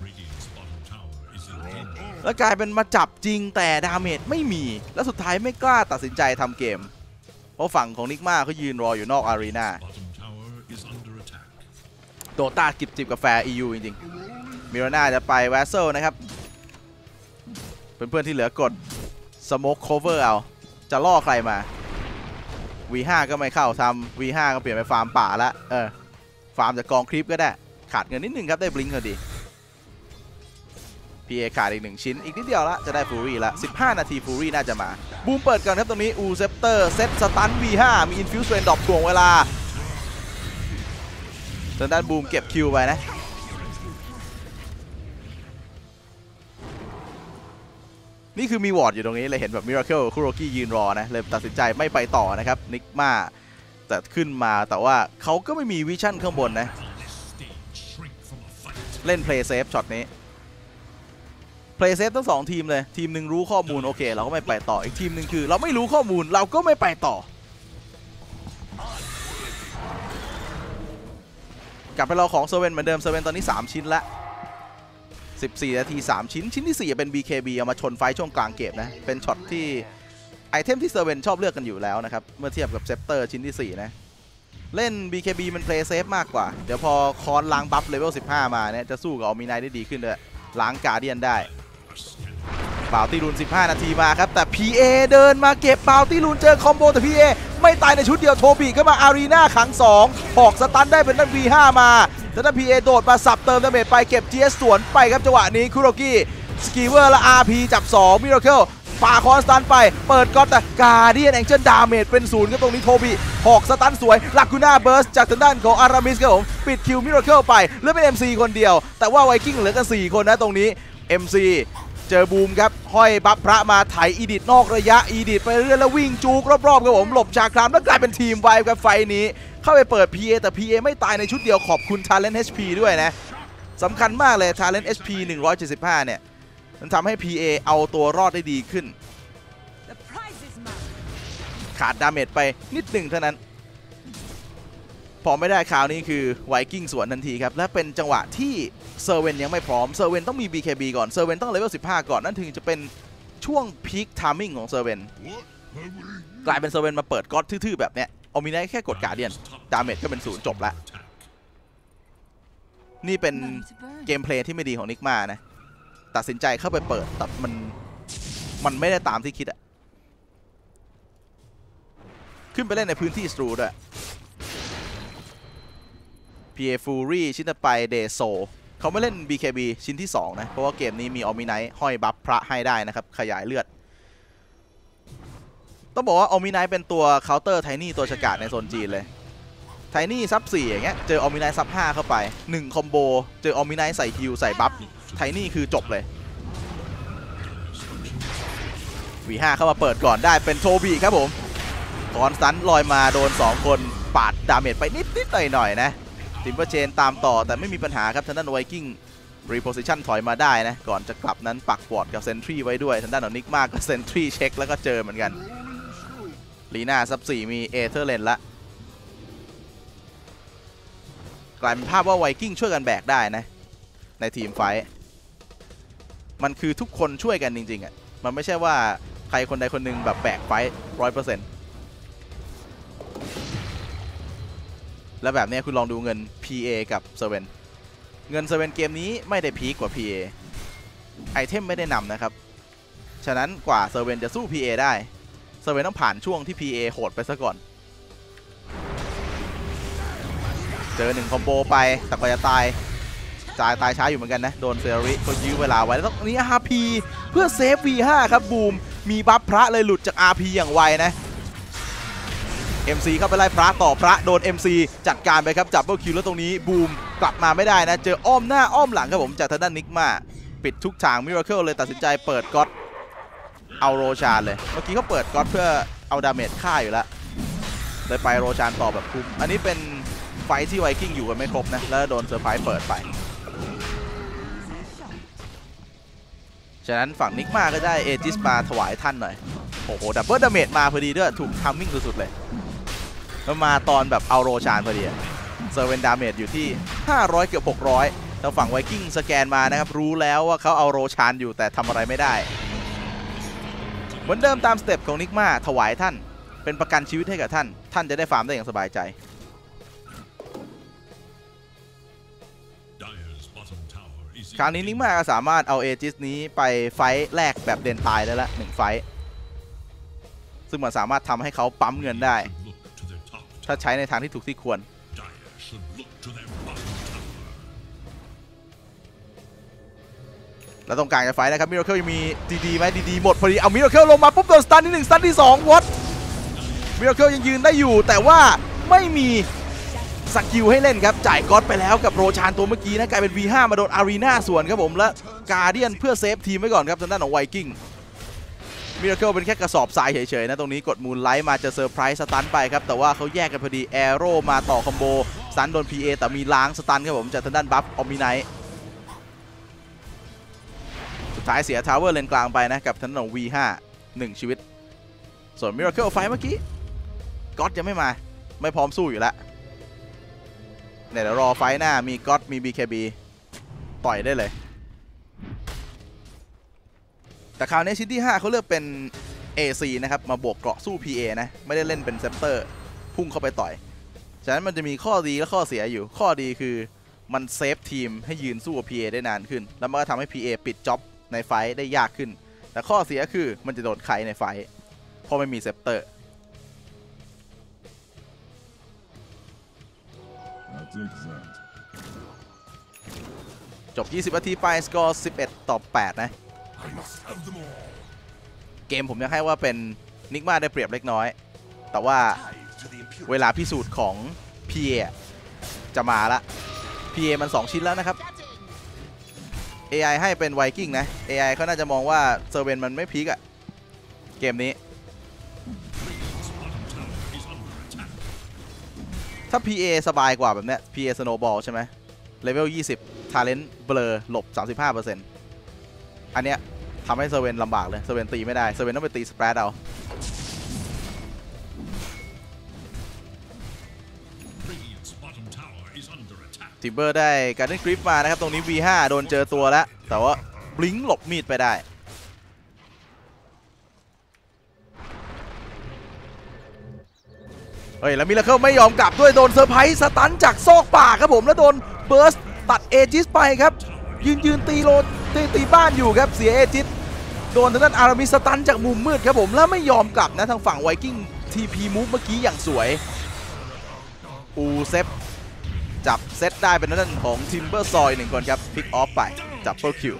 แล้วกลายเป็นมาจับจริงแต่ดาเมจไม่มีแล้วสุดท้ายไม่กล้าตัดสินใจทำเกมเพราะฝั่งของนิกมาเขายืนรออยู่นอกอารีนาดตากิบจิบกาแฟ อี ยู จริงๆมิราน่าจะไปแวสเซลนะครับเพื่อนๆที่เหลือกดสโมกโคเวอร์เอาจะล่อใครมา วี ห้า ก็ไม่เข้าทำ วี ห้า ก็เปลี่ยนไปฟาร์มป่าละเออฟาร์มจากกองคลิปก็ได้ขาดเงินนิดนึงครับได้บลิงก์พอดี พี เอ ขาดอีกหนึ่งชิ้นอีกนิดเดียวละจะได้ฟูรี่ละสิบห้านาทีฟูรี่น่าจะมาบูมเปิดกันครับตรงนี้อูเซปเตอร์เซตสตัน วี ห้า มีอินฟิวส์เวนดรอปถ่วงเวลาทางด้านบูมเก็บคิวไปนะนี่คือมีวอร์ดอยู่ตรงนี้เลยเห็นแบบมิราเคิลคุโรกิยืนรอนะเลยตัดสินใจไม่ไปต่อนะครับนิกมาแต่ขึ้นมาแต่ว่าเขาก็ไม่มีวิชั่นข้างบนนะเล่นเพลย์เซฟช็อตนี้เพลย์เซฟทั้งสองทีมเลยทีมหนึ่งรู้ข้อมูลโอเคเราก็ไม่ไปต่ออีกทีมหนึ่งคือเราไม่รู้ข้อมูลเราก็ไม่ไปต่อกลับไปรอของเซเว่นเหมือนเดิมเซเว่นตอนนี้สามชิ้นละสิบสี่นาทีสามชิ้นชิ้นที่สี่เป็น บี เค บี เอามาชนไฟช่วงกลางเกมนะเป็นช็อตที่ไอเทมที่เซเว่นชอบเลือกกันอยู่แล้วนะครับเมื่อเทียบกับเซปเตอร์ชิ้นที่สี่นะเล่น บี เค บี มันเพลย์เซฟมากกว่าเดี๋ยวพอคอนล้างบัฟเลเวลสิบห้ามาเนี่ยจะสู้กับออมิไนได้ดีขึ้นเลยล้างการ์เดียนได้บาวตี้รูนสิบห้านาทีมาครับแต่ พี เอ เดินมาเก็บบาวตี้รูนเจอคอมโบแต่ พี เอ ไม่ตายในชุดเดียวโทบีก็มาอารีนาขังสองหอกสตันได้เป็นนัก วี ห้า มาแต่ถ้า พี เอ โดดมาสับเติมดาเมจไปเก็บ จี เอส สวนไปครับจังหวะนี้คุโรกิสกีเวอร์และ อาร์ พี จับสองมิราเคิลปาคอนสตันไปเปิดก็แต่การ์เดียนแองเจิลดาเมจเป็นศูนย์ก็ตรงนี้โทบีหอกสตันสวยลากูน่าเบิร์สจากทางด้านของอารามิสครับผมปิดคิวมิราเคิลไปเหลือเป็น เอ็ม ซี คนเดียวแต่ว่าไวกิ้งเหลือกันสี่คนนะตรงนี้ เอ็ม ซี เจอบูมครับห้อยบัฟพระมาไถอีดิทนอกระยะอีดิทไปเรื่อยแล้ววิ่งจูกรอบๆครับผมหลบชาครามแล้วกลายเป็นทีมไวกับไฟนี้เข้าไปเปิด พี เอ แต่ พี เอ ไม่ตายในชุดเดียวขอบคุณ Talent เอช พี ด้วยนะสำคัญมากเลย Talent เอช พี หนึ่งร้อยเจ็ดสิบห้าเนี่ยมันทำให้ พี เอ เอาตัวรอดได้ดีขึ้นขาดดาเมจไปนิดหนึ่งเท่านั้นพอไม่ได้คราวนี้คือไวกิ้งสวนทันทีครับและเป็นจังหวะที่เซอร์เวนยังไม่พร้อมเซอร์เวนต้องมี บี เค บี ก่อนเซอร์เวนต้องเลเวลสิบห้าก่อนนั่นถึงจะเป็นช่วงพีคทามมิ่งของเซอร์เวนกลายเป็นเซอร์เวนมาเปิดก๊อตทื่อๆแบบเนี้ยเอามีได้แค่กดการ์เดียนดาเมจก็เป็นศูนย์จบละนี่เป็นเกมเพลย์ที่ไม่ดีของนิกมานะตัดสินใจเข้าไปเปิดแต่มันมันไม่ได้ตามที่คิดอะขึ้นไปเล่นในพื้นที่สตรูด้วย พี เอ Fury ชิ้นต่อไปเดโซเขาไม่เล่น บี เค บี ชิ้นที่สองนะเพราะว่าเกมนี้มีออมิไนท์ห้อยบัฟพระให้ได้นะครับขยายเลือดต้องบอกว่าออมิไนท์เป็นตัวเคาน์เตอร์ไทนี่ตัวฉกาจในโซนจีนเลยไทนี่ซับสี่อย่างเงี้ยเจอออมิไนท์ซับห้าเข้าไปหนึ่งคอมโบเจอออมิไนท์ใส่ฮิลใส่บัฟไทนี่คือจบเลย วี ห้า เข้ามาเปิดก่อนได้เป็นโทบีครับผมคอนสตันลอยมาโดนสองคนปาดดาเมจไปนิดๆหน่อยๆนะทิมเปอร์เชนตามต่อแต่ไม่มีปัญหาครับทางด้านไวกิ้งรีโพซิชันถอยมาได้นะก่อนจะกลับนั้นปักวอร์ดกับเซนทรีไว้ด้วยทางด้านของนิกมากก็เซนทรีเช็คแล้วก็เจอเหมือนกันลีน่าซับสี่มีเอเธอร์เลนละกลายเป็นภาพว่าไวกิ้งช่วยกันแบกได้นะในทีมไฟมันคือทุกคนช่วยกันจริงๆอ่ะมันไม่ใช่ว่าใครคนใดคนหนึ่งแบบแบกไฟร้อยเปอร์เซ็นต์แล้วแบบนี้คุณลองดูเงิน พี เอ กับเซเว่นเงินเซเว่นเกมนี้ไม่ได้พีคกว่า พี เอ ไอเทมไม่ได้นำนะครับฉะนั้นกว่าเซเว่นจะสู้ พี เอ ได้เซเว่นต้องผ่านช่วงที่ พี เอ โหดไปซะก่อนเจอหนึ่งคอมโบไปแต่ก็จะตายจ่ายตายช้าอยู่เหมือนกันนะโดนเซอริก็ยื้อเวลาไว้แล้วตรงนี้ อาร์ พี เพื่อเซฟ วี ห้า ครับบูมมีบัฟพระเลยหลุดจาก อาร์ พี อย่างไวนะเอ็ม ซี เข้าไปไล่พระต่อพระโดน เอ็ม ซี จัดการไปครับจับเบิลคิวแล้วตรงนี้บูมกลับมาไม่ได้นะเจออ้อมหน้าอ้อมหลังครับผมจากทางด้านนิกมาปิดทุกทางมิราเคิลเลยตัดสินใจเปิดก๊อตเอาโรชานเลยเมื่อกี้เขาเปิดก๊อตเพื่อเอาดาเมจฆ่าอยู่แล้วเลยไปโรชานต่อแบบคุ้มอันนี้เป็นไฟที่ไวกิ้งอยู่กันไม่ครบนะแล้วโดนเซอร์ไพรส์เปิดไปฉะนั้นฝั่งนิกมาก็ได้เอจิสมาถวายท่านหน่อยโอ้โหดับเบิลดาเมจมาพอดีด้วยถูกทัมมิ่งสุดๆเลยแล้วมาตอนแบบเอาโรชานพอดีเซอร์เวนดาเมจอยู่ที่ห้าร้อยเกือบหกร้อยทางฝั่งไวกิ้งสแกนมานะครับรู้แล้วว่าเขาเอาโรชานอยู่แต่ทำอะไรไม่ได้เหมือนเดิมตามสเต็ปของนิกมาถวายท่านเป็นประกันชีวิตให้กับท่านท่านจะได้ฟาร์มได้อย่างสบายใจคราวนี้นิกมาก็สามารถเอาเอจิสนี้ไปไฟท์แรกแบบเด่นตายได้ละหนึ่งไฟท์ซึ่งมันสามารถทำให้เขาปั๊มเงินได้ถ้าใช้ในทางที่ถูกที่ควรแล้วตรงกลางจะไฟท์นะครับมิราเคิลยังมีดีๆไหมดีๆหมดพอดีเอามิราเคิลลงมาปุ๊บโดนสตันที่หนึ่งสตันที่สองวอตมิราเคิลยังยืนได้อยู่แต่ว่าไม่มีสกิลให้เล่นครับจ่ายก๊อตไปแล้วกับโรชานตัวเมื่อกี้นะกลายเป็น วี ห้า มาโดนอารีนาสวนครับผมและกาเดียนเพื่อเซฟทีมไว้ก่อนครับทางด้านของไวกิ้งมิราเคิลเป็นแค่กระสอบทรายเฉยๆนะตรงนี้กดมูนไลท์มาจะเซอร์ไพรส์สตันไปครับแต่ว่าเขาแยกกันพอดีแอโร่มาต่อคอมโบสตันโดน พี เอ แต่มีล้างสตันครับผมจากทางด้านบัฟออมมิไนท์สุดท้ายเสียทาวเวอร์เลนกลางไปนะกับทางด้านของ วี ห้า หนึ่งชีวิตส่วนมิราเคิลไฟเมื่อกี้ก๊อตยังไม่มาไม่พร้อมสู้อยู่แล้วเดี๋ยวรอไฟหน้ามีก๊อตมี บี เค บี ต่อยได้เลยแต่คราวนี้ชิ้นที่ห้าเขาเลือกเป็น เอ ซี นะครับมาบวกเกราะสู้ พี เอ นะไม่ได้เล่นเป็นเซปเตอร์พุ่งเข้าไปต่อยฉะนั้นมันจะมีข้อดีและข้อเสียอยู่ข้อดีคือมันเซฟทีมให้ยืนสู้กับ พี เอ ได้นานขึ้นแล้วมันก็ทำให้ พี เอ ปิดจ็อบในไฟได้ยากขึ้นแต่ข้อเสียคือมันจะโดนไขในไฟเพราะไม่มีเซปเตอร์จบยี่สิบนาทีไปสกอร์สิบเอ็ดต่อแปดนะเกมผมยังให้ว่าเป็นนิกมาได้เปรียบเล็กน้อยแต่ว่าเวลาพิสูจน์ของ พี เอ จะมาละ พี เอ มันสองชิ้นแล้วนะครับ เอ ไอ ให้เป็นไวกิ้งนะ เอ ไอ เขาน่าจะมองว่าเซอร์เวนมันไม่พีกอะเกมนี้ถ้า พี เอ สบายกว่าแบบเนี้ย พี เอ Snowball ใช่ไหมเลเวลยี่สิบ Talent เบลอหลบ สามสิบห้าเปอร์เซ็นต์ อันเนี้ยทำให้เซอร์เวนลำบากเลยเซอร์เวนตีไม่ได้เซอร์เวนต้องไปตีสเปรดเอาทิมเบอร์ได้การ์เด้นกริฟมานะครับตรงนี้ วี ห้า โดนเจอตัวแล้วแต่ว่าบลิงก์หลบมีดไปได้เฮ้ยแล้วมิราเคิลไม่ยอมกลับด้วยโดนเซอร์ไพรส์สตันจากซอกป่าครับผมแล้วโดนเบิร์สตัดเอจิสไปครับยืนยืนตีโลตีตีบ้านอยู่ครับเสียเอจิสโดนทางด้านอารามิสตันจากมุมมืดครับผมแล้วไม่ยอมกลับนะทางฝั่งไวกิ้งทีพีมูฟเมื่อกี้อย่างสวยอูเซฟจับเซตได้เป็นทางด้านของทิมเบอร์ซอยหนึ่งคนครับพิกออฟไปจับเปิลคิว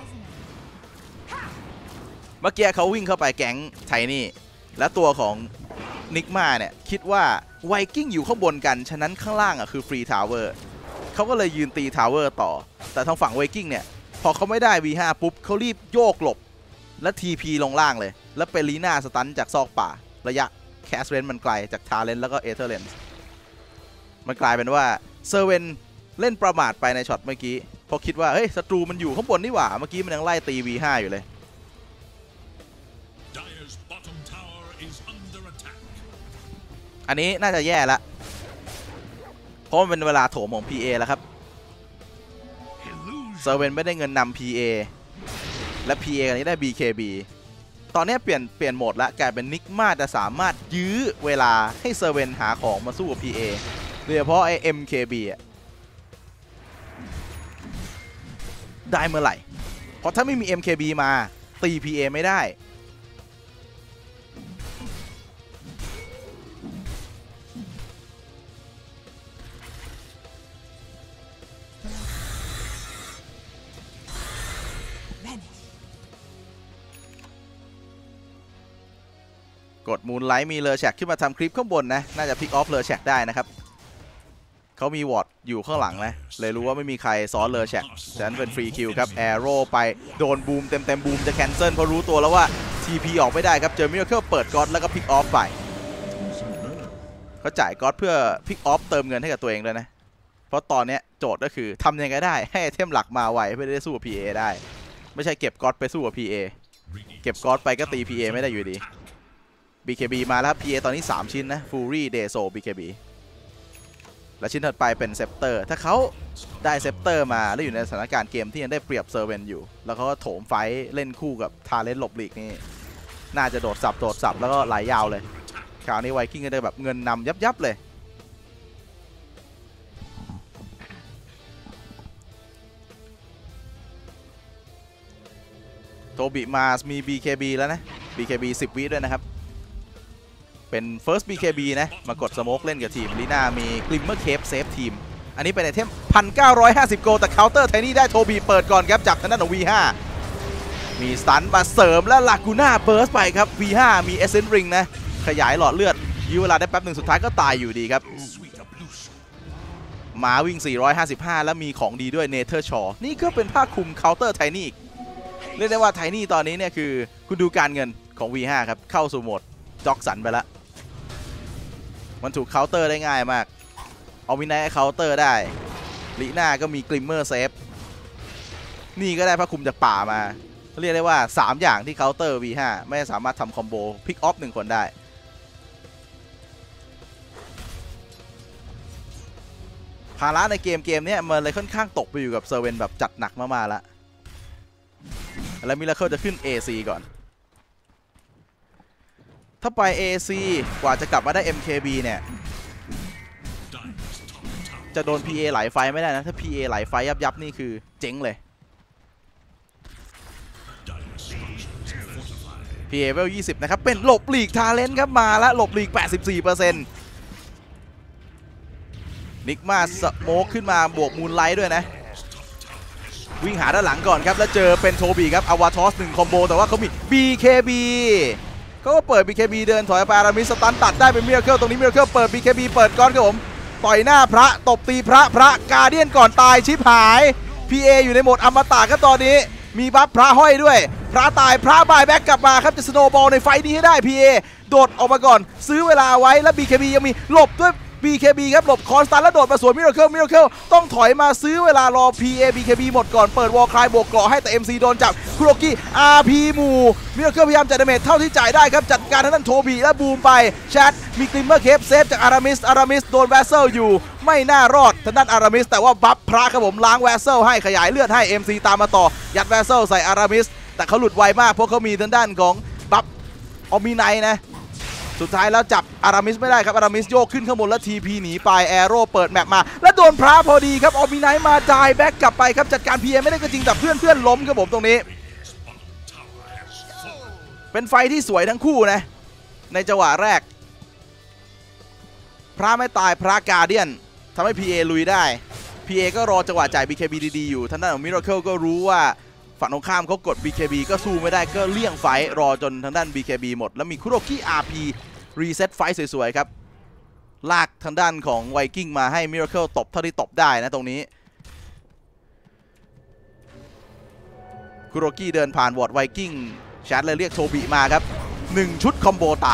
เมื่อกี้เขาวิ่งเข้าไปแก๊งไทนี่และตัวของนิกมาเนี่ยคิดว่าไวกิ้งอยู่ข้างบนกันฉะนั้นข้างล่างอ่ะคือฟรีทาวเวอร์เขาก็เลยยืนตีทาวเวอร์ต่อแต่ทางฝั่งไวกิ้งเนี่ยพอเขาไม่ได้ วี ห้า ปุ๊บเขารีบโยกหลบและ ที พี ลงล่างเลยแล้วเป็นลีน่าสตันจากซอกป่าระยะแคสเรนมันไกลจากทาเลนแล้วก็เอเธอร์เลนมันกลายเป็นว่าเซอร์เวนเล่นประมาทไปในช็อตเมื่อกี้เพราะคิดว่าเฮ้ยศัตรูมันอยู่ข้างบนนี่หว่าเมื่อกี้มันยังไล่ตี วี ห้า อยู่เลยอันนี้น่าจะแย่ละเพราะมันเป็นเวลาโถมของ พี เอ แล้วครับเซอร์เวนไม่ได้เงินนำ พี เอ และ พี เอ อันนี้ได้ บี เค บี ตอนนี้เปลี่ยนเปลี่ยนโหมดละกลายเป็นนิกมาจะสามารถยื้อเวลาให้เซอร์เวนหาของมาสู้กับ พี เอ โดยเฉพาะไอ้ เอ็ม เค บี อ่ะได้เมื่อไหร่เพราะถ้าไม่มี เอ็ม เค บี มาตี พี เอ ไม่ได้กดมูนไลท์มีเลอแชกขึ้นมาทำคลิปข้างบนนะน่าจะพิกออฟเลอแชกได้นะครับเขามีวอร์ดอยู่ข้างหลังนะเลยรู้ว่าไม่มีใครซ้อนเลอแชกฉะนั้นเป็นฟรีคิวครับแอโร่ไปโดนบูมเต็มเต็มบูมจะแคนเซิลเพราะรู้ตัวแล้วว่า ที พี ออกไม่ได้ครับเจอมิราเคิลเปิดก๊อตแล้วก็พิกออฟไปเขาจ่ายก๊อตเพื่อพิกออฟเติมเงินให้กับตัวเองด้วยนะเพราะตอนนี้โจทย์ก็คือทำยังไงได้ให้ไอเทมหลักมาไวเพื่อได้สู้กับ พี เอ ได้ไม่ใช่เก็บก๊อตไปสู้กับ พี เอ เก็บก๊อตไปก็ตี พี เอ ไม่ได้อยู่ดีบี เค บี มาแล้วครับ พี เอ ตอนนี้สามชิ้นนะ Fury Deso บี เค บี และชิ้นถัดไปเป็นเซปเตอร์ถ้าเขาได้เซปเตอร์มาแล้วอยู่ในสถานการณ์เกมที่ยังได้เปรียบเซอร์เวนอยู่แล้วเขาก็โถมไฟเล่นคู่กับทาเลนหลบหลีกนี่น่าจะโดดสับโดดสับแล้วก็ไหลยาวเลยคราวนี้ไวกิ้งก็ได้แบบเงินนำยับยับเลยบิมามี บี เค บี แล้วนะ บี เค บี สิบ วิด้วยนะครับเป็น first บี เค บี นะมากดสโมกเล่นกับทีมลีน่ามี Glimmer Cape เซฟทีมอันนี้เป็นไอเทม หนึ่งพันเก้าร้อยห้าสิบ โกลแต่เคาน์เตอร์ไทนี่ได้โทบีเปิดก่อนครับจับทางด้านของ วี ห้า มีสตันมาเสริมและลากูน่าเบิร์สไปครับ วี ห้า มีเอเซนริงนะขยายหลอดเลือดยื้อเวลาได้แป๊บหนึ่งสุดท้ายก็ตายอยู่ดีครับมาวิ่งสี่ร้อยห้าสิบห้าแล้วมีของดีด้วยเนเธอร์ชอนี่ก็เป็นภาคคุมเคาน์เตอร์ไทนี่เรียกได้ว่าไทนี่ตอนนี้เนี่ยคือคุณดูการเงินของ วี ห้า ครับเข้าสู่โหมดจ็อกสันไปแล้วมันถูกเคาน์เตอร์ได้ง่ายมากเอาวินัยเคาน์เตอร์ได้ลีน่าก็มีกลิมเมอร์เซฟนี่ก็ได้พระคุมจากป่ามาเรียกได้ว่าสามอย่างที่เคาน์เตอร์ วี ห้า ไม่สามารถทำคอมโบพิกออฟหนึ่งคนได้ภาระในเกมเกมนี้มันเลยค่อนข้างตกไปอยู่กับเซอร์เวนแบบจัดหนักมากๆแล้วแล้วมิราเคิลจะขึ้น เอ ซี ก่อนถ้าไป เอ ซี กว่าจะกลับมาได้ เอ็ม เค บี เนี่ยจะโดน พี เอ ไหลไฟไม่ได้นะถ้า พี เอ ไหลไฟยับยับนี่คือเจ๊งเลย พี เอ เวลยี่สิบนะครับเป็นหลบหลีกทาเลนต์ครับมาแล้วหลบหลีก แปดสิบสี่เปอร์เซ็นต์ นิกมาสโมกขึ้นมาบวกมูนไลท์ด้วยนะวิ่งหาด้านหลังก่อนครับแล้วเจอเป็นโทบีครับอวาทอสหนึ่งคอมโบแต่ว่าเขามี บี เค บี เขาก็เปิด บี เค บี เดินถอยไปอารามิสสตันตัดได้เป็นมิราเคิลตรงนี้มิราเคิลเปิด บี เค บี เปิดก้อนครับผมต่อยหน้าพระตบตีพระพระกาเดียนก่อนตายชิบหาย พี เอ อยู่ในโหมดอมตะครับตอนนี้มีบัฟพระห้อยด้วยพระตายพระบายแบ็กกลับมาครับจะสโนว์บอลในไฟนี้ให้ได้ พี เอ โดดออกมาก่อนซื้อเวลาไว้แล้ว บี เค บี ยังมีหลบด้วย บี เค บี ครับหลบคอนสแตนแล้วโดดมาสวนมิราเคิลมิราเคิลต้องถอยมาซื้อเวลารอ พี เอ บี เค บี หมดก่อนเปิดวอลคลายบวกเกราะให้แต่ เอ็ม ซี โดนจับคุโรกิ อาร์ พี หมู่มิราเคิลพยายามจัดดาเมจเท่าที่จ่ายได้ครับจัดการทางด้านโทบีและบูมไปแชทมีกลิมเมอร์เคปเซฟจากอารามิสอารามิสโดนแวสเซลอยู่ไม่น่ารอดทางด้านอารามิสแต่ว่าบัฟพระครับผมล้างแวสเซลให้ขยายเลือดให้ เอ็ม ซี ตามมาต่อยัดแวสเซลใส่อารามิสแต่เขาหลุดไวมากเพราะเขามีทางด้านของบัฟออมิไนนะสุดท้ายแล้วจับอารามิสไม่ได้ครับอารามิสโยกขึ้นข้างบนแล้วทีพีหนีไปแอโร่เปิดแมปมาแล้วโดนพระพอดีครับออมิไนมาจ่ายแบ็กกลับไปครับจัดการ พี เอ ไม่ได้ก็จริงแต่เพื่อนเพื่อนล้มครับผมตรงนี้เป็นไฟที่สวยทั้งคู่นะในจังหวะแรกพระไม่ตายพระกาเดียนทำให้ พี เอ ลุยได้ พี เอ ก็รอจังหวะจ่าย บี เค บี ดีๆอยู่ทางด้านของมิราเคิลก็รู้ว่าฝั่งตรงข้ามเขากด บี เค บี ก็สู้ไม่ได้ก็เลี่ยงไฟรอจนทางด้าน บี เค บี หมดแล้วมีคุโรกิ อาร์ พี รีเซ็ตไฟสวยๆครับลากทางด้านของไวกิ้งมาให้มิราเคิลตบเท่าที่ตบได้นะตรงนี้คุโรกิเดินผ่านวอร์ดไวกิ้งแชทเลยเรียกโทบิมาครับหนึ่งชุดคอมโบตาย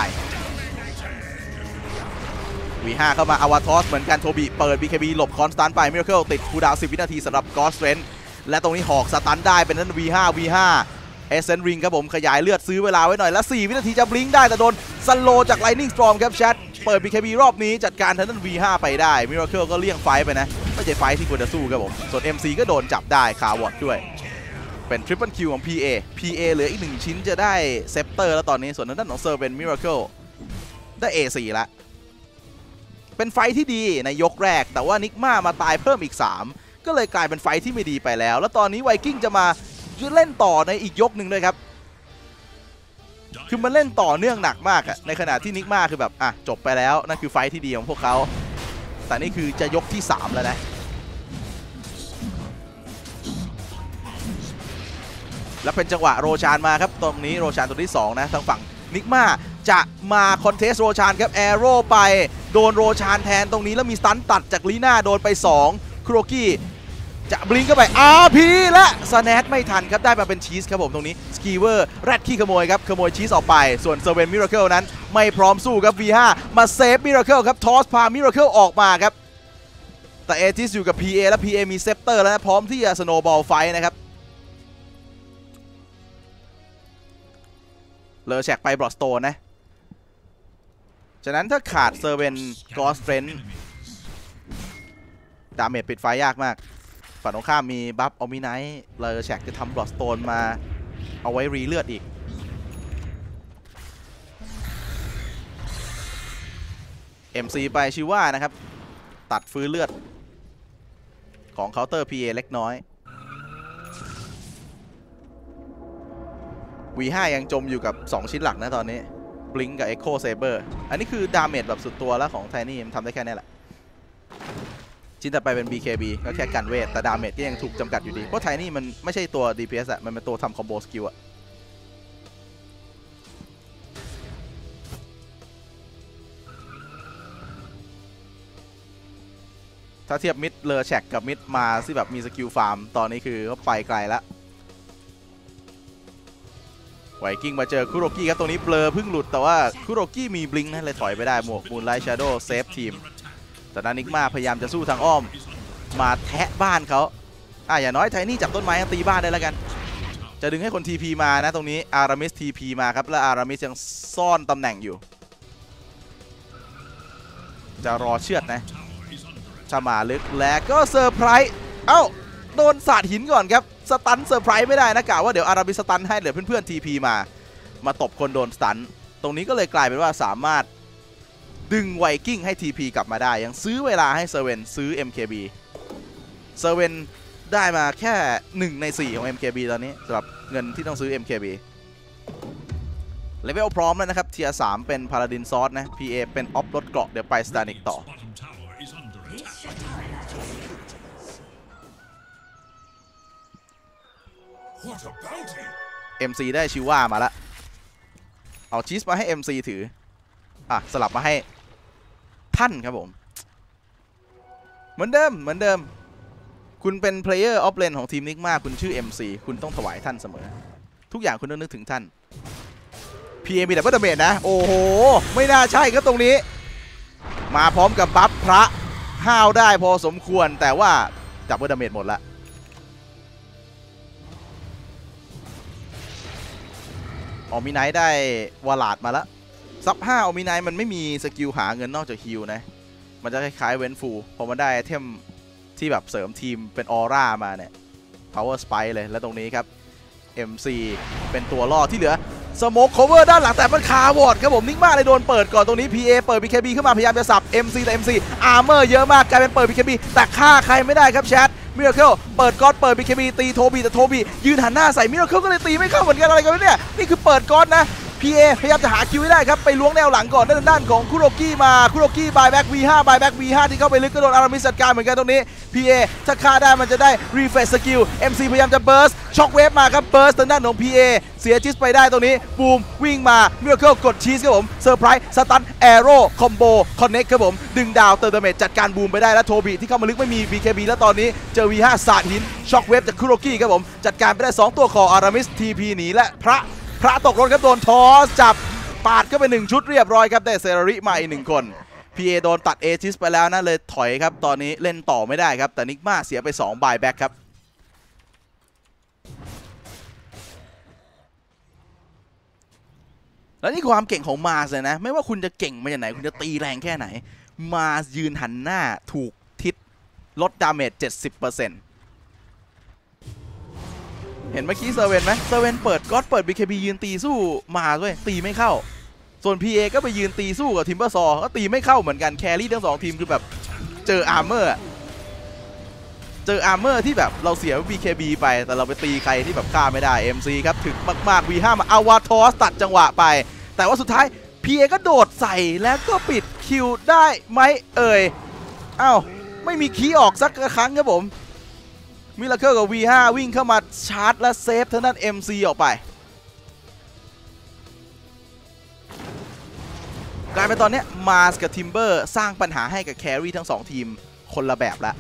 วี ห้า เข้ามาอวาทอสเหมือนกันโทบิเปิด บี เค บี หลบคอนสแตนต์ไปมิราเคิลติดคูลดาวน์สิบวินาทีสำหรับกอสเทรนและตรงนี้หอกสตันได้เป็นนั้น วี ห้า วี ห้า เอเซนริงครับผมขยายเลือดซื้อเวลาไว้หน่อยแล้วสี่วินาทีจะบลิงได้แต่โดนสโลจากไลนิ่งสตรอมครับแชทเปิด บี เค บี รอบนี้จัดการทางด้าน วี ห้า ไปได้มิราเคิลก็เลี่ยงไฟไปนะไม่ใช่ไฟที่ควรจะสู้ครับผมส่วน เอ็ม ซี ก็โดนจับได้คาวอตด้วยเป็นทริปเปิลคิวของ พี เอ พี เอ เหลืออีกหนึ่งชิ้นจะได้เซปเตอร์แล้วตอนนี้ส่วนทางด้านของเซอร์เป็นมิราเคิลได้ เอ โฟร์ ละเป็นไฟที่ดีในยกแรกแต่ว่านิกมามาตายเพิ่มอีกสามก็เลยกลายเป็นไฟที่ไม่ดีไปแล้วแล้วตอนนี้ไวกิ้งจะมาเล่นต่อในอีกยกหนึ่งด้วยครับคือมันเล่นต่อเนื่องหนักมากอะในขณะที่นิกมาคือแบบอ่ะจบไปแล้วนั่นคือไฟที่ดีของพวกเขาแต่นี่คือจะยกที่สามแล้วนะแล้วเป็นจังหวะโรชานมาครับตรงนี้โรชานตัวที่สองนะทางฝั่งนิกมาจะมาคอนเทสโรชานครับแอโร่ไปโดนโรชานแทนตรงนี้แล้วมีสตันตัดจากลีน่าโดนไปสองคุโรกิจะบลิงเข้าไป อาร์ พี และสแนทไม่ทันครับได้มาเป็นชีสครับผมตรงนี้สกีเวอร์แรดขี้ขโมยครับขโมยชีสออกไปส่วนเซเว่นมิราเคิลนั้นไม่พร้อมสู้ครับ วี ห้า มาเซฟมิราเคิลครับทอสพามิราเคิลออกมาครับแต่เอทิสอยู่กับ พี เอ และ พี เอ มีเซปเตอร์แล้วนะพร้อมที่จะสโนว์บอลไฟนะครับเลอแชกไปบลอดสโตนนะฉะนั้นถ้าขาดเซเว่นกอสเฟรนดาเมจปิดไฟยากมากฝั่งตรงข้ามมีบัฟออมิไนท์เลอแชกจะทำบลอดสโตนมาเอาไว้รีเลือดอีก เอ็ม ซี ไปชิว่านะครับตัดฟื้นเลือดของเคาน์เตอร์ พี เอ เล็กน้อยวี ห้า ยังจมอยู่กับสองชิ้นหลักนะตอนนี้ Blink กับ Echo Saber อันนี้คือดาเมจแบบสุดตัวแล้วของ Tiny มันทำได้แค่นี้แหละชิ้นต่อไปเป็น บี เค บี ก็แค่กันเวทแต่ดาเมจก็ยังถูกจำกัดอยู่ดีเพราะ Tiny มันไม่ใช่ตัว ดี พี เอส อะมันเป็นตัวทำคอมโบสกิลอะถ้าเทียบมิดเลอแชกกับมิดมาที่แบบมีสกิลฟาร์มตอนนี้คือเขาไปไกลแล้วไวกิ้งมาเจอคุโรกิครับตรงนี้เบลอเพิ่งหลุดแต่ว่าคุโรกิมีบลิงนะเลยถอยไปได้หมวกมูนไลท์ชาโดว์เซฟทีมแต่นานิกมาพยายามจะสู้ทางอ้อมมาแทะบ้านเขาอ่ะอย่างน้อยไทนี่จับต้นไม้ตีบ้านได้แล้วกันจะดึงให้คน ที พี มานะตรงนี้อารามิส ที พี มาครับและอารามิสยังซ่อนตำแหน่งอยู่จะรอเชือดนะชามาลึกและก็เซอร์ไพรส์เอ้าโดนสาดหินก่อนครับสตันเซอร์ไพรส์ไม่ได้นะกะว่าเดี๋ยวอารามิสสตันให้เหลือเพื่อนๆ ที พี มามาตบคนโดนสตันตรงนี้ก็เลยกลายเป็นว่าสามารถดึงไวกิ้งให้ ที พี กลับมาได้ยังซื้อเวลาให้เซเว่นซื้อ เอ็ม เค บี เซเว่นได้มาแค่หนึ่งในสี่ของ เอ็ม เค บี ตอนนี้สำหรับเงินที่ต้องซื้อ เอ็ม เค บี เลเวลพร้อมแล้วนะครับเทียร์สามเป็นพาราดินซอสนะ พี เอ เป็นออฟรถเกราะเดี๋ยวไปสตาร์นิกต่อเอ็ม ซี ได้ชิว่ามาแล้วเอาชีสมาให้ เอ็ม ซี ถืออ่ะสลับมาให้ท่านครับผมเหมือนเดิมเหมือนเดิมคุณเป็น Player of Lane ของทีมนิกมาคุณชื่อ เอ็ม ซี คุณต้องถวายท่านเสมอทุกอย่างคุณต้องนึกถึงท่าน พี เอ มีแต่เบอร์ดาเมจนะโอ้โหไม่น่าใช่ครับตรงนี้มาพร้อมกับบัฟพระห้าวได้พอสมควรแต่ว่าจับเบอร์ดาเมจหมดละออมิไนท์ได้วาลาดมาแล้วซับห้าออมิไนท์มันไม่มีสกิลหาเงินนอกจากฮิลนะมันจะคล้ายๆเวนฟูพอมันได้ไอเทมที่แบบเสริมทีมเป็นออร่ามาเนี่ย power spike เลยแล้วตรงนี้ครับ เอ็ม ซี เป็นตัวล่อที่เหลือสโมก cover ด้านหลังแต่มันคาวอร์ดครับผมนิกมาเลยโดนเปิดก่อนตรงนี้ พี เอ เปิด บี เค บี ขึ้นมาพยายามจะสับ เอ็ม ซี แต่ เอ็ม ซี อาร์เมอร์เยอะมากกลายเป็นเปิด บี เค บี แต่ฆ่าใครไม่ได้ครับแชทมิราเคิลเปิดก๊อตเปิด บี เค บี ตีโทบีแต่โทบียืนหันหน้าใส่มิราเคิลก็เลยตีไม่เข้าเหมือนกันอะไรกันเนี่ยนี่คือเปิดก๊อตนะ พี เอ พยายามจะหาคิวให้ได้ครับไปล้วงแนวหลังก่อนด้านด้านของคุโรกิมาคุโรกิบายแบ็ก วี ห้า บายแบ็ก วี ห้า ที่เข้าไปลึกก็โดนอารามิสจัดการเหมือนกันตรงนี้ พี เอ ถ้าฆ่าได้มันจะได้รีเฟรชสกิล เอ็ม ซี พยายามจะเบิร์สช็อคเวฟมาครับเบิร์สทางด้านของ พี เอ เสียจิสไปได้ตรงนี้บูมวิ่งมามิราเคิลกดชีสครับผมเซอร์ไพรส์สตันแอโร่คอมโบคอนเน็กครับผมดึงดาวเติมดาเมจจัดการบูมไปได้แล้วโทบีที่เข้ามาลึกไม่มี บี เค บี แล้วตอนนี้เจอ วี ห้า สาดหินช็อคเวฟจากคุโรกิครับผมจัดการไปได้สองตัวคออารามิส ที พี หนีและพระพระตกรถครับโดนทอสจับปาดก็เป็นหนึ่งชุดเรียบร้อยครับได้เซราริมาอีกหนึ่งคน พี เอ โดนตัดเอจิสไปแล้วนะเลยถอยครับตอนนี้เล่นต่อไม่ได้ครับแต่นิกมาเสียไปสองบายแบ็กครับแล้วนี่ความเก่งของมาสเลยนะไม่ว่าคุณจะเก่งมาจากไหนคุณจะตีแรงแค่ไหนมาสยืนหันหน้าถูกทิศลดดาเมจ เจ็ดสิบเปอร์เซ็นต์ เห็นเมื่อกี้เซเว่นไหมเซเว่นเปิดก็อดเปิด บี เค บี ยืนตีสู้มาด้วยตีไม่เข้าส่วน พี เอ ก็ไปยืนตีสู้กับทิมเบอร์ซอก็ตีไม่เข้าเหมือนกันแครี่ทั้งสองทีมคือแบบเจออาร์เมอร์เจออาร์เมอร์ที่แบบเราเสีย บี เค บี ไปแต่เราไปตีใครที่แบบฆ่าไม่ได้ เอ็ม ซี ครับถึกมากๆ วี ห้า มาอาวาทอสตัดจังหวะไปแต่ว่าสุดท้าย พี เอ ก็โดดใส่แล้วก็ปิดคิวได้ไหมเอ่ยอ้าวไม่มีคีย์ออกสักครั้งครับผมมิราเคิลกับ วี ห้า วิ่งเข้ามาชาร์จและเซฟทางด้าน เอ็ม ซี ออกไปกลายเป็นตอนนี้มาสกับทิมเบอร์สร้างปัญหาให้กับแครี่ทั้งสองทีมคนละแบบละ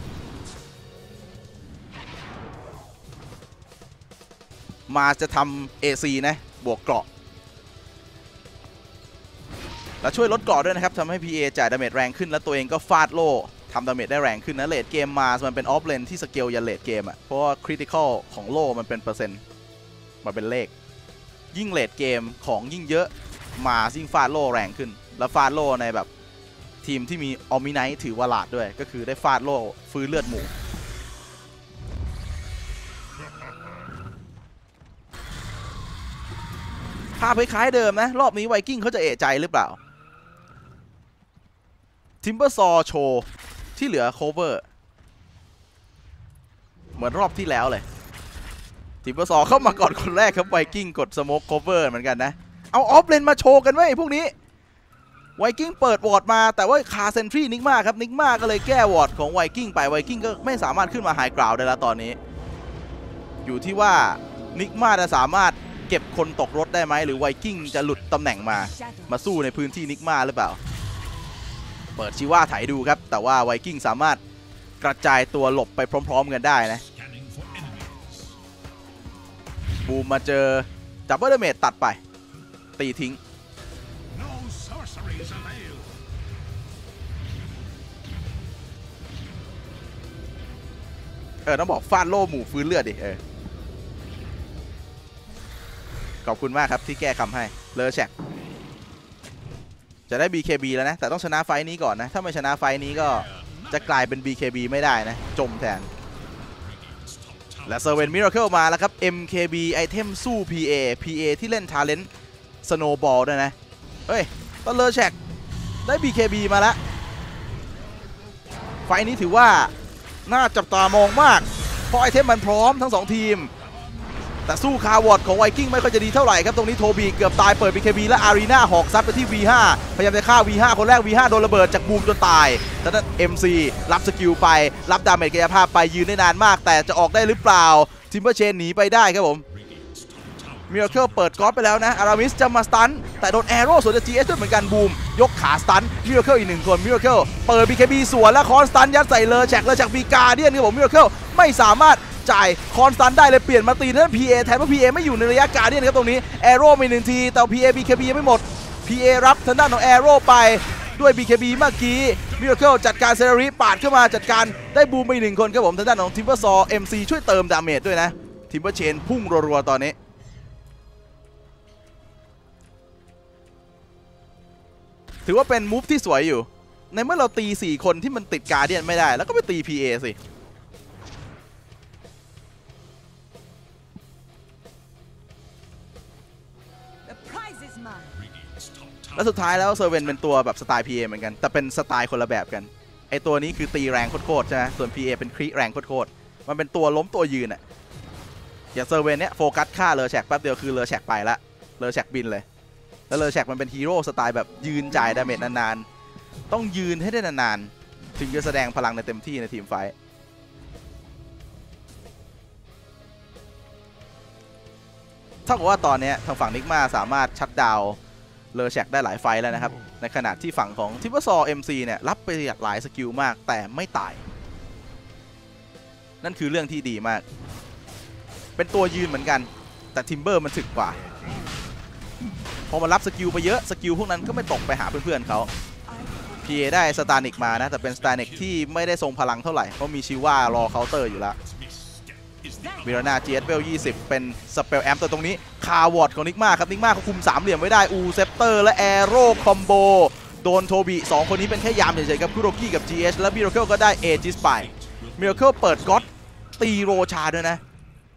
มาจะทำ เอ ซี นะบวกเกราะแล้วช่วยลดเกราะด้วยนะครับทำให้ พี เอ จ่ายดาเมจแรงขึ้นแล้วตัวเองก็ฟาดโล่ทำดาเมจได้แรงขึ้นนะเลดเกมมามันเป็นออฟเลนที่สเกลยันเลดเกมอ่ะเพราะว่าคริติคอลของโล่มันเป็นเปอร์เซ็นต์มันเป็นเลขยิ่งเลดเกมของยิ่งเยอะมายิ่งฟาดโล่แรงขึ้นแล้วฟาดโล่ในแบบทีมที่มีออมิไนท์ถือวาลาดด้วยก็คือได้ฟาดโล่ฟื้นเลือดหมูภาพคล้ายๆเดิมนะรอบนี้ไวกิ้งเขาจะเอะใจหรือเปล่าทิมเบอร์ซอโชว์ที่เหลือโคเวอร์เหมือนรอบที่แล้วเลยทีมเบอร์สองเข้ามาก่อนคนแรกครับไวกิ้งกดสโมกโคเวอร์เหมือนกันนะเอาออฟเลนมาโชว์กันไว้พวกนี้ไวกิ้งเปิดวอร์ดมาแต่ว่าคาเซนทรีนิกมาครับนิกมาก็เลยแก้วอร์ดของไวกิ้งไปไวกิ้งก็ไม่สามารถขึ้นมาไฮกราวด์ได้แล้วตอนนี้อยู่ที่ว่านิกมาจะสามารถเก็บคนตกรถได้ไหมหรือไวกิ้งจะหลุดตำแหน่งมามาสู้ในพื้นที่นิกมาหรือเปล่าเปิดชิว่าไถดูครับแต่ว่าไวกิ้งสามารถกระจายตัวหลบไปพร้อมๆกันได้นะบูมมาเจอดับเบิลเดเมจตัดไปตีทิ้งเออต้องบอกฟาดโล่หมู่ฟื้นเลือดดิเออขอบคุณมากครับที่แก้คำให้เลอแชกจะได้ บี เค บี แล้วนะแต่ต้องชนะไฟนี้ก่อนนะถ้าไม่ชนะไฟนี้ก็จะกลายเป็น บี เค บี ไม่ได้นะจมแทนและเซอร์เวนมิราเคิลมาแล้วครับ เอ็ม เค บี ไอเทมสู้ พี เอ พี เอ ที่เล่นทาเลนต์สโนว์บอลด้วยนะเฮ้ยต้นเลอแชกได้ บี เค บี มาแล้วไฟนี้ถือว่าน่าจับตามองมากเพราะไอเทมมันพร้อมทั้งสองทีมแต่สู้คาวอร์ดของไวกิ้งไม่ค่อยจะดีเท่าไหร่ครับตรงนี้โทบีเกือบตายเปิด บี เค บี และอารีนาหอกซัดไปที่ วี ห้า พยายามจะฆ่า วี ห้า คนแรก วี ห้า โดนระเบิดจากบูมจนตายแล้วนั้น เอ็ม ซี รับสกิลไปรับดาเมจกายภาพไปยืนได้นานมากแต่จะออกได้หรือเปล่าทิมเบอร์เชนหนีไปได้ครับผมมิราเคิลเปิดก๊อตไปแล้วนะอารามิสจะมาสตันแต่โดนแอโร่สวนจาก จี เอส ด้วยเหมือนกันบูมยกขาสตันมิราเคิลอีกหนึ่งคนมิราเคิลเปิด บี เค บี สวนแล้วคอนสตันยัดใส่เลอแชกเลอแชกมีการเดียนครับผมมิราเคิลไม่สามารถจ่ายคอนสตันได้เลยเปลี่ยนมาตีนั่น พี เอ แทนว่า พี เอ ไม่อยู่ในระยะการเดียนครับตรงนี้แอโร่มีหนึ่งทีแต่ พี เอ บี เค บี ยังไม่หมด พี เอ รับทางด้านของแอโร่ไปด้วย บี เค บี เมื่อกี้มิราเคิลจัดการเซราริปาดเข้ามาจัดการได้บูมไปหนึ่งคนครับผมทางด้านของทิมเบอร์ซอ เอ็ม ซี ช่วยเติมดาเมจด้วยนะทิมเบอร์เชนพุ่งรัวๆตอนนี้ถือว่าเป็นมูฟที่สวยอยู่ในเมื่อเราตีสี่คนที่มันติดการเดียนไม่ได้แล้วก็ไปตี พี เอ สิแล้วสุดท้ายแล้วเซอร์เวนเป็นตัวแบบสไตล์ พี เอ เหมือนกันแต่เป็นสไตล์คนละแบบกันไอตัวนี้คือตีแรงโคตรๆใช่ไหมส่วน พี เอ เป็นครีแรงโคตรๆมันเป็นตัวล้มตัวยืนอะอย่างเซอร์เวนเนี้ยโฟกัสฆ่าเลอแชกแป๊บเดียวคือเลอแชกไปละเลอแชกบินเลยแล้วเลอแชกมันเป็นฮีโร่สไตล์แบบยืนจ่ายดาเมจนานๆต้องยืนให้ได้นานๆถึงจะแสดงพลังในเต็มที่ในทีมไฟท์เท่ากับว่าตอนนี้ทางฝั่งนิกมาสามารถชัดดาวเลอแชกได้หลายไฟแล้วนะครับในขณะที่ฝั่งของทิปเปอร์ซอ เอ็ม ซี เนี่ยรับไปหลายสกิลมากแต่ไม่ตายนั่นคือเรื่องที่ดีมากเป็นตัวยืนเหมือนกันแต่ทิมเบอร์มันถึกกว่าพอมารับสกิลไปเยอะสกิลพวกนั้นก็ไม่ตกไปหาเพื่อนๆเขา พี เอ ได้สตาร์นิกมานะแต่เป็นสตาร์นิกที่ไม่ได้ทรงพลังเท่าไหร่เพราะมีชิว่ารอเคาน์เตอร์อยู่แล้วมิรานา จี เอส เวล ยี่สิบเป็นสเปลแอมตัวตรงนี้คาวอร์ดของนิกมาครับนิกมาเขาคุมสามเหลี่ยมไว้ได้อูเซปเตอร์และแอโร่คอมโบโดนโทบีสองคนนี้เป็นแค่ยามเฉยๆครับคุโรกิกับ จี เอช และมิราเคิลก็ได้เอจิสไปมิราเคิลเปิดก๊อตตีโรชาด้วยนะ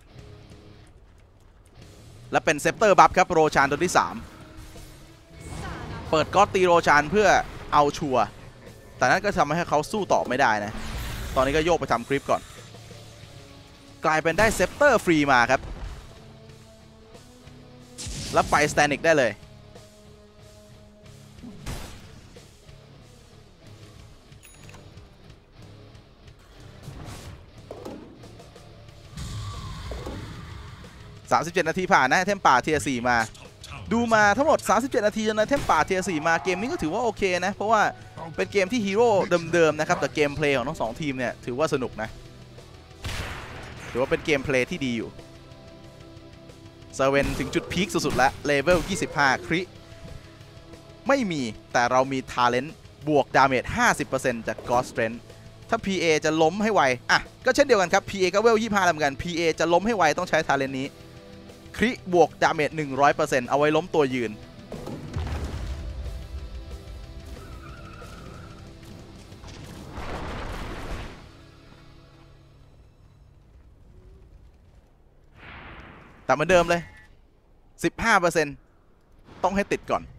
และเป็นเซปเตอร์บัฟครับโรชานตัวที่สามเปิดก๊อตตีโรชานเพื่อเอาชัวร์แต่นั้นก็ทำให้เขาสู้ต่อไม่ได้นะตอนนี้ก็โยกไปทำคลิปก่อนกลายเป็นได้เซปเตอร์ฟรีมาครับแล้วไปสแตนิกได้เลยสามสิบเจ็ดนาทีผ่านนะเทมป่าเทียร์สี่มาดูมาทั้งหมดสามสิบเจ็ดนาทีจนเทมป่าเทียร์สี่มาเกมนี้ก็ถือว่าโอเคนะเพราะว่าเป็นเกมที่ฮีโร่เดิมๆนะครับแต่เกมเพลย์ของทั้งสองทีมเนี่ยถือว่าสนุกนะถือว่าเป็นเกมเพลย์ที่ดีอยู่เซเว่นถึงจุดพีคสุดๆแล้วเลเวลยี่สิบห้าคริไม่มีแต่เรามีทาเลนต์บวกดาเมจ ห้าสิบเปอร์เซ็นต์ จาก God Strength ถ้า พี เอ จะล้มให้ไวอ่ะก็เช่นเดียวกันครับ พี เอ ก็เวลยี่สิบห้าเหมือนกัน พี เอ จะล้มให้ไวต้องใช้ทาเลนต์นี้คริบวกดาเมจ หนึ่งร้อยเปอร์เซ็นต์ เอาไว้ล้มตัวยืนแต่เหมือนเดิมเลย สิบห้าเปอร์เซ็นต์ ต้องให้ติดก่อน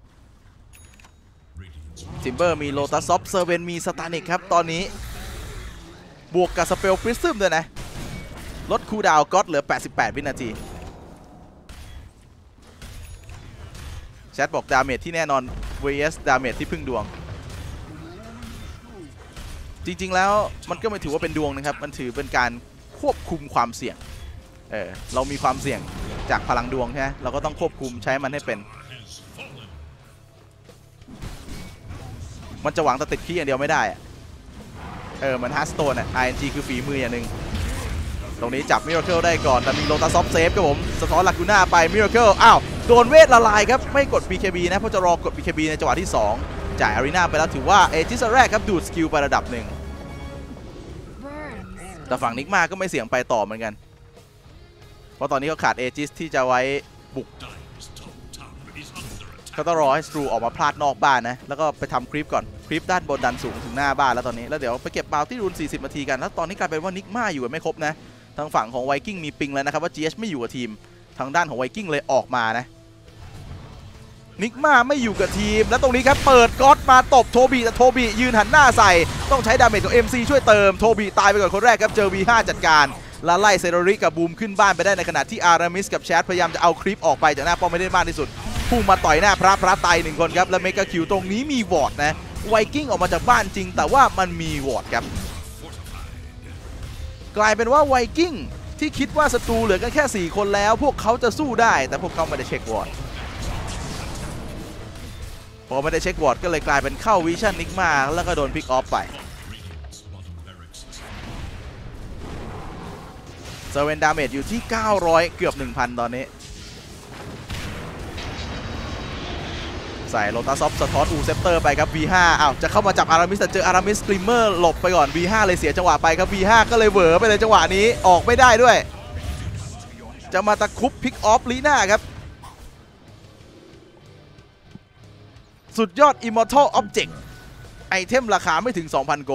ทิมเบอร์มีโลตัสซอฟเซอร์เวนมีสตาร์นิกครับตอนนี้บวกกับสเปลปริซึมด้วยนะลดคูลดาวน์ก็อดเหลือแปดสิบแปดวินาทีแชทบอกดาเมจที่แน่นอน วี เอส ดาเมจที่พึ่งดวงจริงๆแล้วมันก็ไม่ถือว่าเป็นดวงนะครับมันถือเป็นการควบคุมความเสี่ยงเออเรามีความเสี่ยงจากพลังดวงใช่ไหมเราก็ต้องควบคุมใช้มันให้เป็นมันจะหวังแต่ติดขี้อย่างเดียวไม่ได้เออมันฮาร์สโตนอ่ะ อาร์ เอ็น จี คือฝีมืออย่างหนึ่งตรงนี้จับมิราเคิลได้ก่อนแต่มีโลตัสซอฟเซฟครับผมสะท้อนลากูน่าไปมิราเคิลอ้าวโดนเวทละลายครับไม่กด บี เค บี นะเพราะจะรอกด บี เค บี ในจังหวะที่สองจ่ายอารีนาไปแล้วถือว่าเอจิสแรกครับดูดสกิลไประดับหนึ่งแต่ฝั่งนิกมาก็ไม่เสี่ยงไปต่อเหมือนกันเพราะตอนนี้เขาขาดเอจิสที่จะไว้บุกเขาต้องรอให้สตรูออกมาพลาดนอกบ้านนะแล้วก็ไปทำคลิปก่อนคลิปด้านบนดันสูงถึงหน้าบ้านแล้วตอนนี้แล้วเดี๋ยวไปเก็บบาวที่รูนสี่สิบนาทีกันแล้วตอนนี้กลายเป็นว่านิกมาอยู่กันไม่ครบนะทางฝั่งของไวกิ้งมีปิงแล้วนะครับว่า จี เอช ไม่อยู่กับทีมทางด้านของไวกิ้งเลยออกมานะนิกมาไม่อยู่กับทีมแล้วตรงนี้ครับเปิดก๊อตมาตบโทบีแต่โทบียืนหันหน้าใส่ต้องใช้ดาเมจของ เอ็ม ซี ช่วยเติมโทบีตายไปก่อนคนแรกครับเจอ วี ห้า จัดการแล้วไล่เซโรริกับบูมขึ้นบ้านไปได้ในขณะที่อารามิสกับแชทพยายามจะเอาคลิปออกไปจากหน้าป้อมไม่ได้มากที่สุดพุ่งมาต่อยหน้าพระพระตายหนึ่งคนครับและเมกาคิวตรงนี้มีวอร์ดนะไวกิ้งออกมาจากบ้านจริงแต่ว่ามันมีวอร์ดครับกลายเป็นว่าไวกิ้งที่คิดว่าศัตรูเหลือกันแค่สี่คนแล้วพวกเขาจะสู้ได้แต่พวกเขาไม่ได้เช็ควอร์ดพอไม่ได้เช็ควอร์ดก็เลยกลายเป็นเข้าวิชั่นนิกมาแล้วก็โดนพิกออฟไปเซเว่นดาเมจอยู่ที่เก้าร้อยเกือบ หนึ่งพัน ตอนนี้ใส่โลตัสซอฟสะท้อนอูเซปเตอร์ไปครับ วี ห้า อ้าวจะเข้ามาจับอารามิสแต่เจออารามิสสตรีมเมอร์หลบไปก่อน วี ห้า เลยเสียจังหวะไปครับ วี ห้า ก็เลยเหวอไปเลยจังหวะนี้ออกไม่ได้ด้วยจะมาตะคุบพิกออฟลีน่าครับสุดยอด Immortal Object ไอเทมราคาไม่ถึง สองพัน โก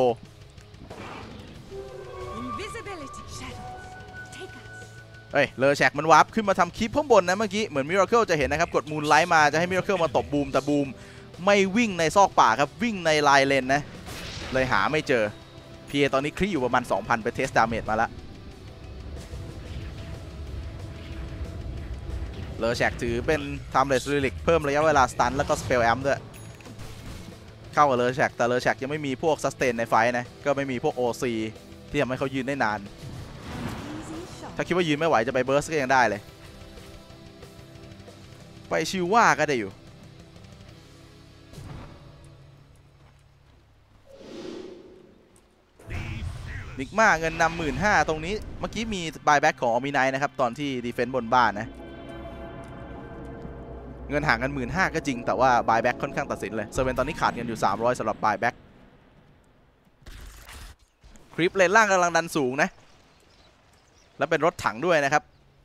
เฮ้ยเลอแชกมันวาร์ปขึ้นมาทำคลิปข้างบนนะเมื่อกี้เหมือนมิราเคิลจะเห็นนะครับกดมูนไลท์มาจะให้มิราเคิลมาตบบูมแต่บูมไม่วิ่งในซอกป่าครับวิ่งในไลน์เลนนะเลยหาไม่เจอพีเอตอนนี้คลี่อยู่ประมาณ สองพัน ไปเทสดาเมจมาแล้วเลอแชกถือเป็นทำเลสลิลิกเพิ่มระยะเวลาสตันแล้วก็สเปลแอมด้วยเข้ากับเลอแชกแต่เลอแชกยังไม่มีพวกซัสเตนในไฟนะก็ไม่มีพวก โอ ซี ที่ทำให้เขายืนได้นานถ้าคิดว่ายืนไม่ไหวจะไปเบิร์สก็ยังได้เลยไปชิวว่าก็ได้อยู่นิกมาเงินนำหมื่นห้าตรงนี้เมื่อกี้มีบายแบ็กของออมิไนนะครับตอนที่ดีเฟนส์บนบ้านนะเงินห่างกันหมื่นห้าก็จริงแต่ว่าบายแบ็กค่อนข้างตัดสินเลยเซเว่นตอนนี้ขาดเงินอยู่สามร้อยสำหรับบายแบ็กคลิปเลนล่างกำลังดันสูงนะและเป็นรถถังด้วยนะครับ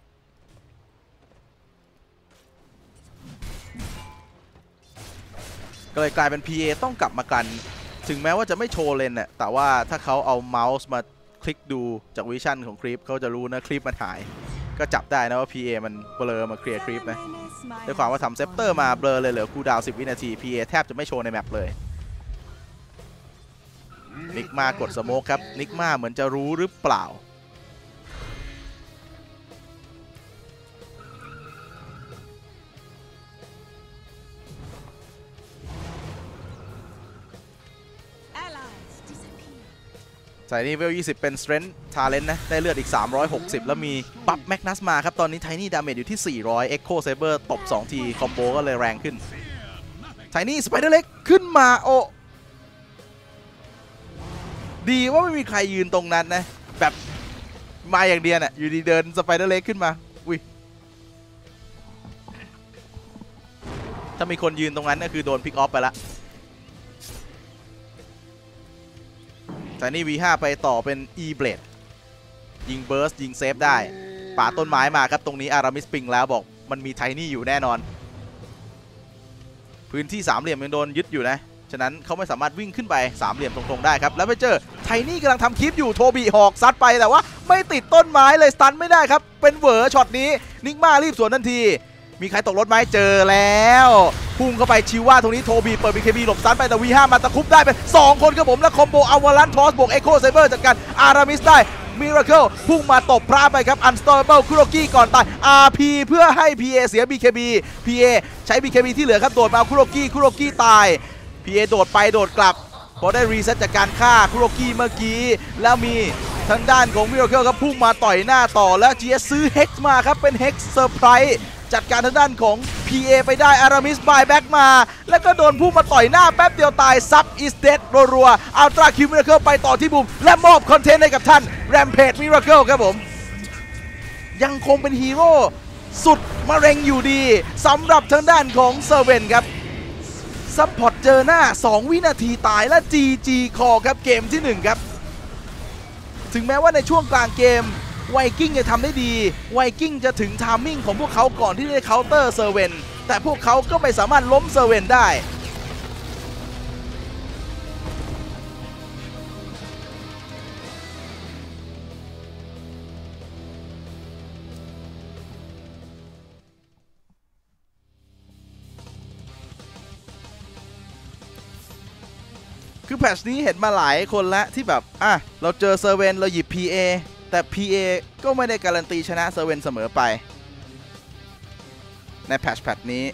ก็เลยกลายเป็น พี เอ ต้องกลับมากันถึงแม้ว่าจะไม่โชว์เลนน่ะแต่ว่าถ้าเขาเอาเมาส์มาคลิกดูจากวิชั่นของคลิปเขาจะรู้นะคลิปมันหายก็จับได้นะว่า พี เอ มันเบลอมาเคลียร์คลิปนะด้วยความว่าทำเซปเตอร์มาเบลอเลยเหลือคูลดาวน์สิบวินาที พี เอ แทบจะไม่โชว์ในแมปเลยนิกมากดสโมกครับนิกมาเหมือนจะรู้หรือเปล่าใส่นี่เวลยี่สิบเป็น Strength Talent นะได้เลือดอีกสามร้อยหกสิบแล้วมีบัฟแมกนัสมาครับตอนนี้ไทนี่ดาเมจอยู่ที่สี่ร้อย Echo Saber ตบสองทีคอมโบก็เลยแรงขึ้นไทนี่สไปเดอร์เล็กขึ้นมาโอดีว่าไม่มีใครยืนตรงนั้นนะแบบมาอย่างเดียวน่ะอยู่ดีเดินสไปเดอร์เล็กขึ้นมาอุ้ยถ้ามีคนยืนตรงนั้นก็คือโดนพิกออฟไปละแต่นี่ วี ห้า ไปต่อเป็น E Blade ยิงเบิร์สยิงเซฟได้ป่าต้นไม้มาครับตรงนี้อารามิสปิงแล้วบอกมันมีไทนี่อยู่แน่นอนพื้นที่สามเหลี่ยมยังโดนยึดอยู่นะฉะนั้นเขาไม่สามารถวิ่งขึ้นไปสามเหลี่ยมตรงๆได้ครับแล้วไปเจอไทนี่กำลังทำคลิปอยู่โทบีหอกซัดไปแต่ว่าไม่ติดต้นไม้เลยสตันไม่ได้ครับเป็นเหวอช็อตนี้นิกมารีบสวนทันทีมีใครตกรถไหมเจอแล้วพุ่งเข้าไปชิว่าตรงนี้โทบีเปิด บี เค บี หลบซันไปแต่ วี ห้า มาตะคุบได้ไปสองคนครับผมแล้วคอมโบอวาลันทอสบวกเอ็กโคไซเบอร์จัดการอารามิสได้มิราเคิลพุ่งมาตบพระไปครับอันสตอเบิลคุโรกี้ก่อนตาย อาร์ พี เพื่อให้ พี เอ เสีย บี เค บี พี เอ ใช้ บี เค บี ที่เหลือครับโดดมาคุโรกี้คุโรกี้ตาย พี เอ โดดไปโดดกลับพอได้รีเซ็ตจากการฆ่าคุโรกี้เมื่อกี้แล้วมีทางด้านของมิราเคิลครับพุ่งมาต่อยหน้าต่อแล้ว จี เอส ซื้อ Hex มาครับเป็น Hex เซอร์ไพรส์จัดการทางด้านของ พี เอ ไปได้อารามิสบายแบ็กมาแล้วก็โดนพุ่งมาต่อยหน้าแป๊บเดียวตายซับอิสเดดรัวๆอัลตราคิวมิราเคิลไปต่อที่บุมและมอบคอนเทนต์ให้กับท่านแรมเพจมิราเคิลครับผมยังคงเป็นฮีโร่สุดมะเร็งอยู่ดีสำหรับทางด้านของเซอร์เวนครับซัพพอร์ตเจอหน้าสองวินาทีตายและ จี จี คอครับเกมที่หนึ่งครับถึงแม้ว่าในช่วงกลางเกมไวกิ้งจะทำได้ดีไวกิ้งจะถึงไทามมิ่งของพวกเขาก่อนที่จะเคาน์เตอร์เซอร์เวนแต่พวกเขาก็ไม่สามารถล้มเซอร์เวนได้คือแพทช์นี้เห็นมาหลายคนแล้วที่แบบอ่ะเราเจอเซอร์เวนเราหยิบ พี เอ แต่ พี เอ ก็ไม่ได้การันตีชนะเซอร์เวนเสมอไปในแพทช์แพทนี้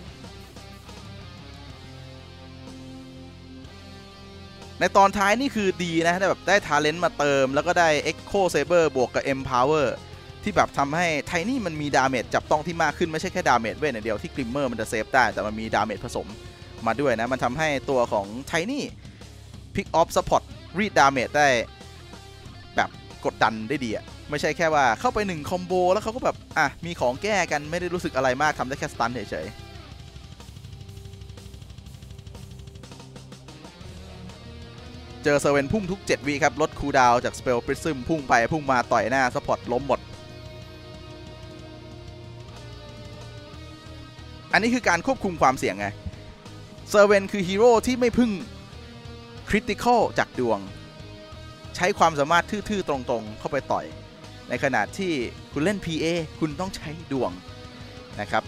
ในตอนท้ายนี่คือดีนะได้แบบได้ทาเลนต์มาเติมแล้วก็ได้ Echo Saber บวกกับ Empower ที่แบบทำให้ไทนี่มันมีดาเมจจับต้องที่มากขึ้นไม่ใช่แค่ดาเมจเวทอย่างเดียวที่กริมเมอร์มันจะเซฟได้แต่มันมีดาเมจผสมมาด้วยนะมันทำให้ตัวของไทนี่พิกออฟซัพพอร์ตรีดดาเมจได้แบบกดดันได้ดีอะไม่ใช่แค่ว่าเข้าไปหนึ่งคอมโบแล้วเขาก็แบบอ่ะมีของแก้กันไม่ได้รู้สึกอะไรมากทำได้แค่สตันเฉยๆเจอเซอร์เวนพุ่งทุกเจ็ดวิครับลดคูลดาวน์จากสเปลปริซึมพุ่งไปพุ่งมาต่อยหน้าซัพพอร์ตล้มหมดอันนี้คือการควบคุมความเสี่ยงไงเซอร์เวนคือฮีโร่ที่ไม่พึ่งคริติคอลจากดวงใช้ความสามารถทื่อๆตรงๆเข้าไปต่อยในขณะที่คุณเล่น พี เอ คุณต้องใช้ดวงนะครับ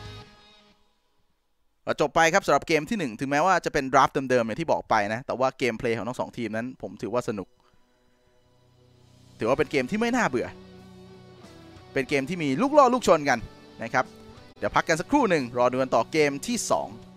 จบไปครับสำหรับเกมที่หนึ่งถึงแม้ว่าจะเป็นดราฟต์เดิมๆอย่างที่บอกไปนะแต่ว่าเกมเพลย์ของทั้งสองทีมนั้นผมถือว่าสนุกถือว่าเป็นเกมที่ไม่น่าเบื่อเป็นเกมที่มีลูกล่อลูกชนกันนะครับเดี๋ยวพักกันสักครู่หนึ่งรอดูกันต่อเกมที่สอง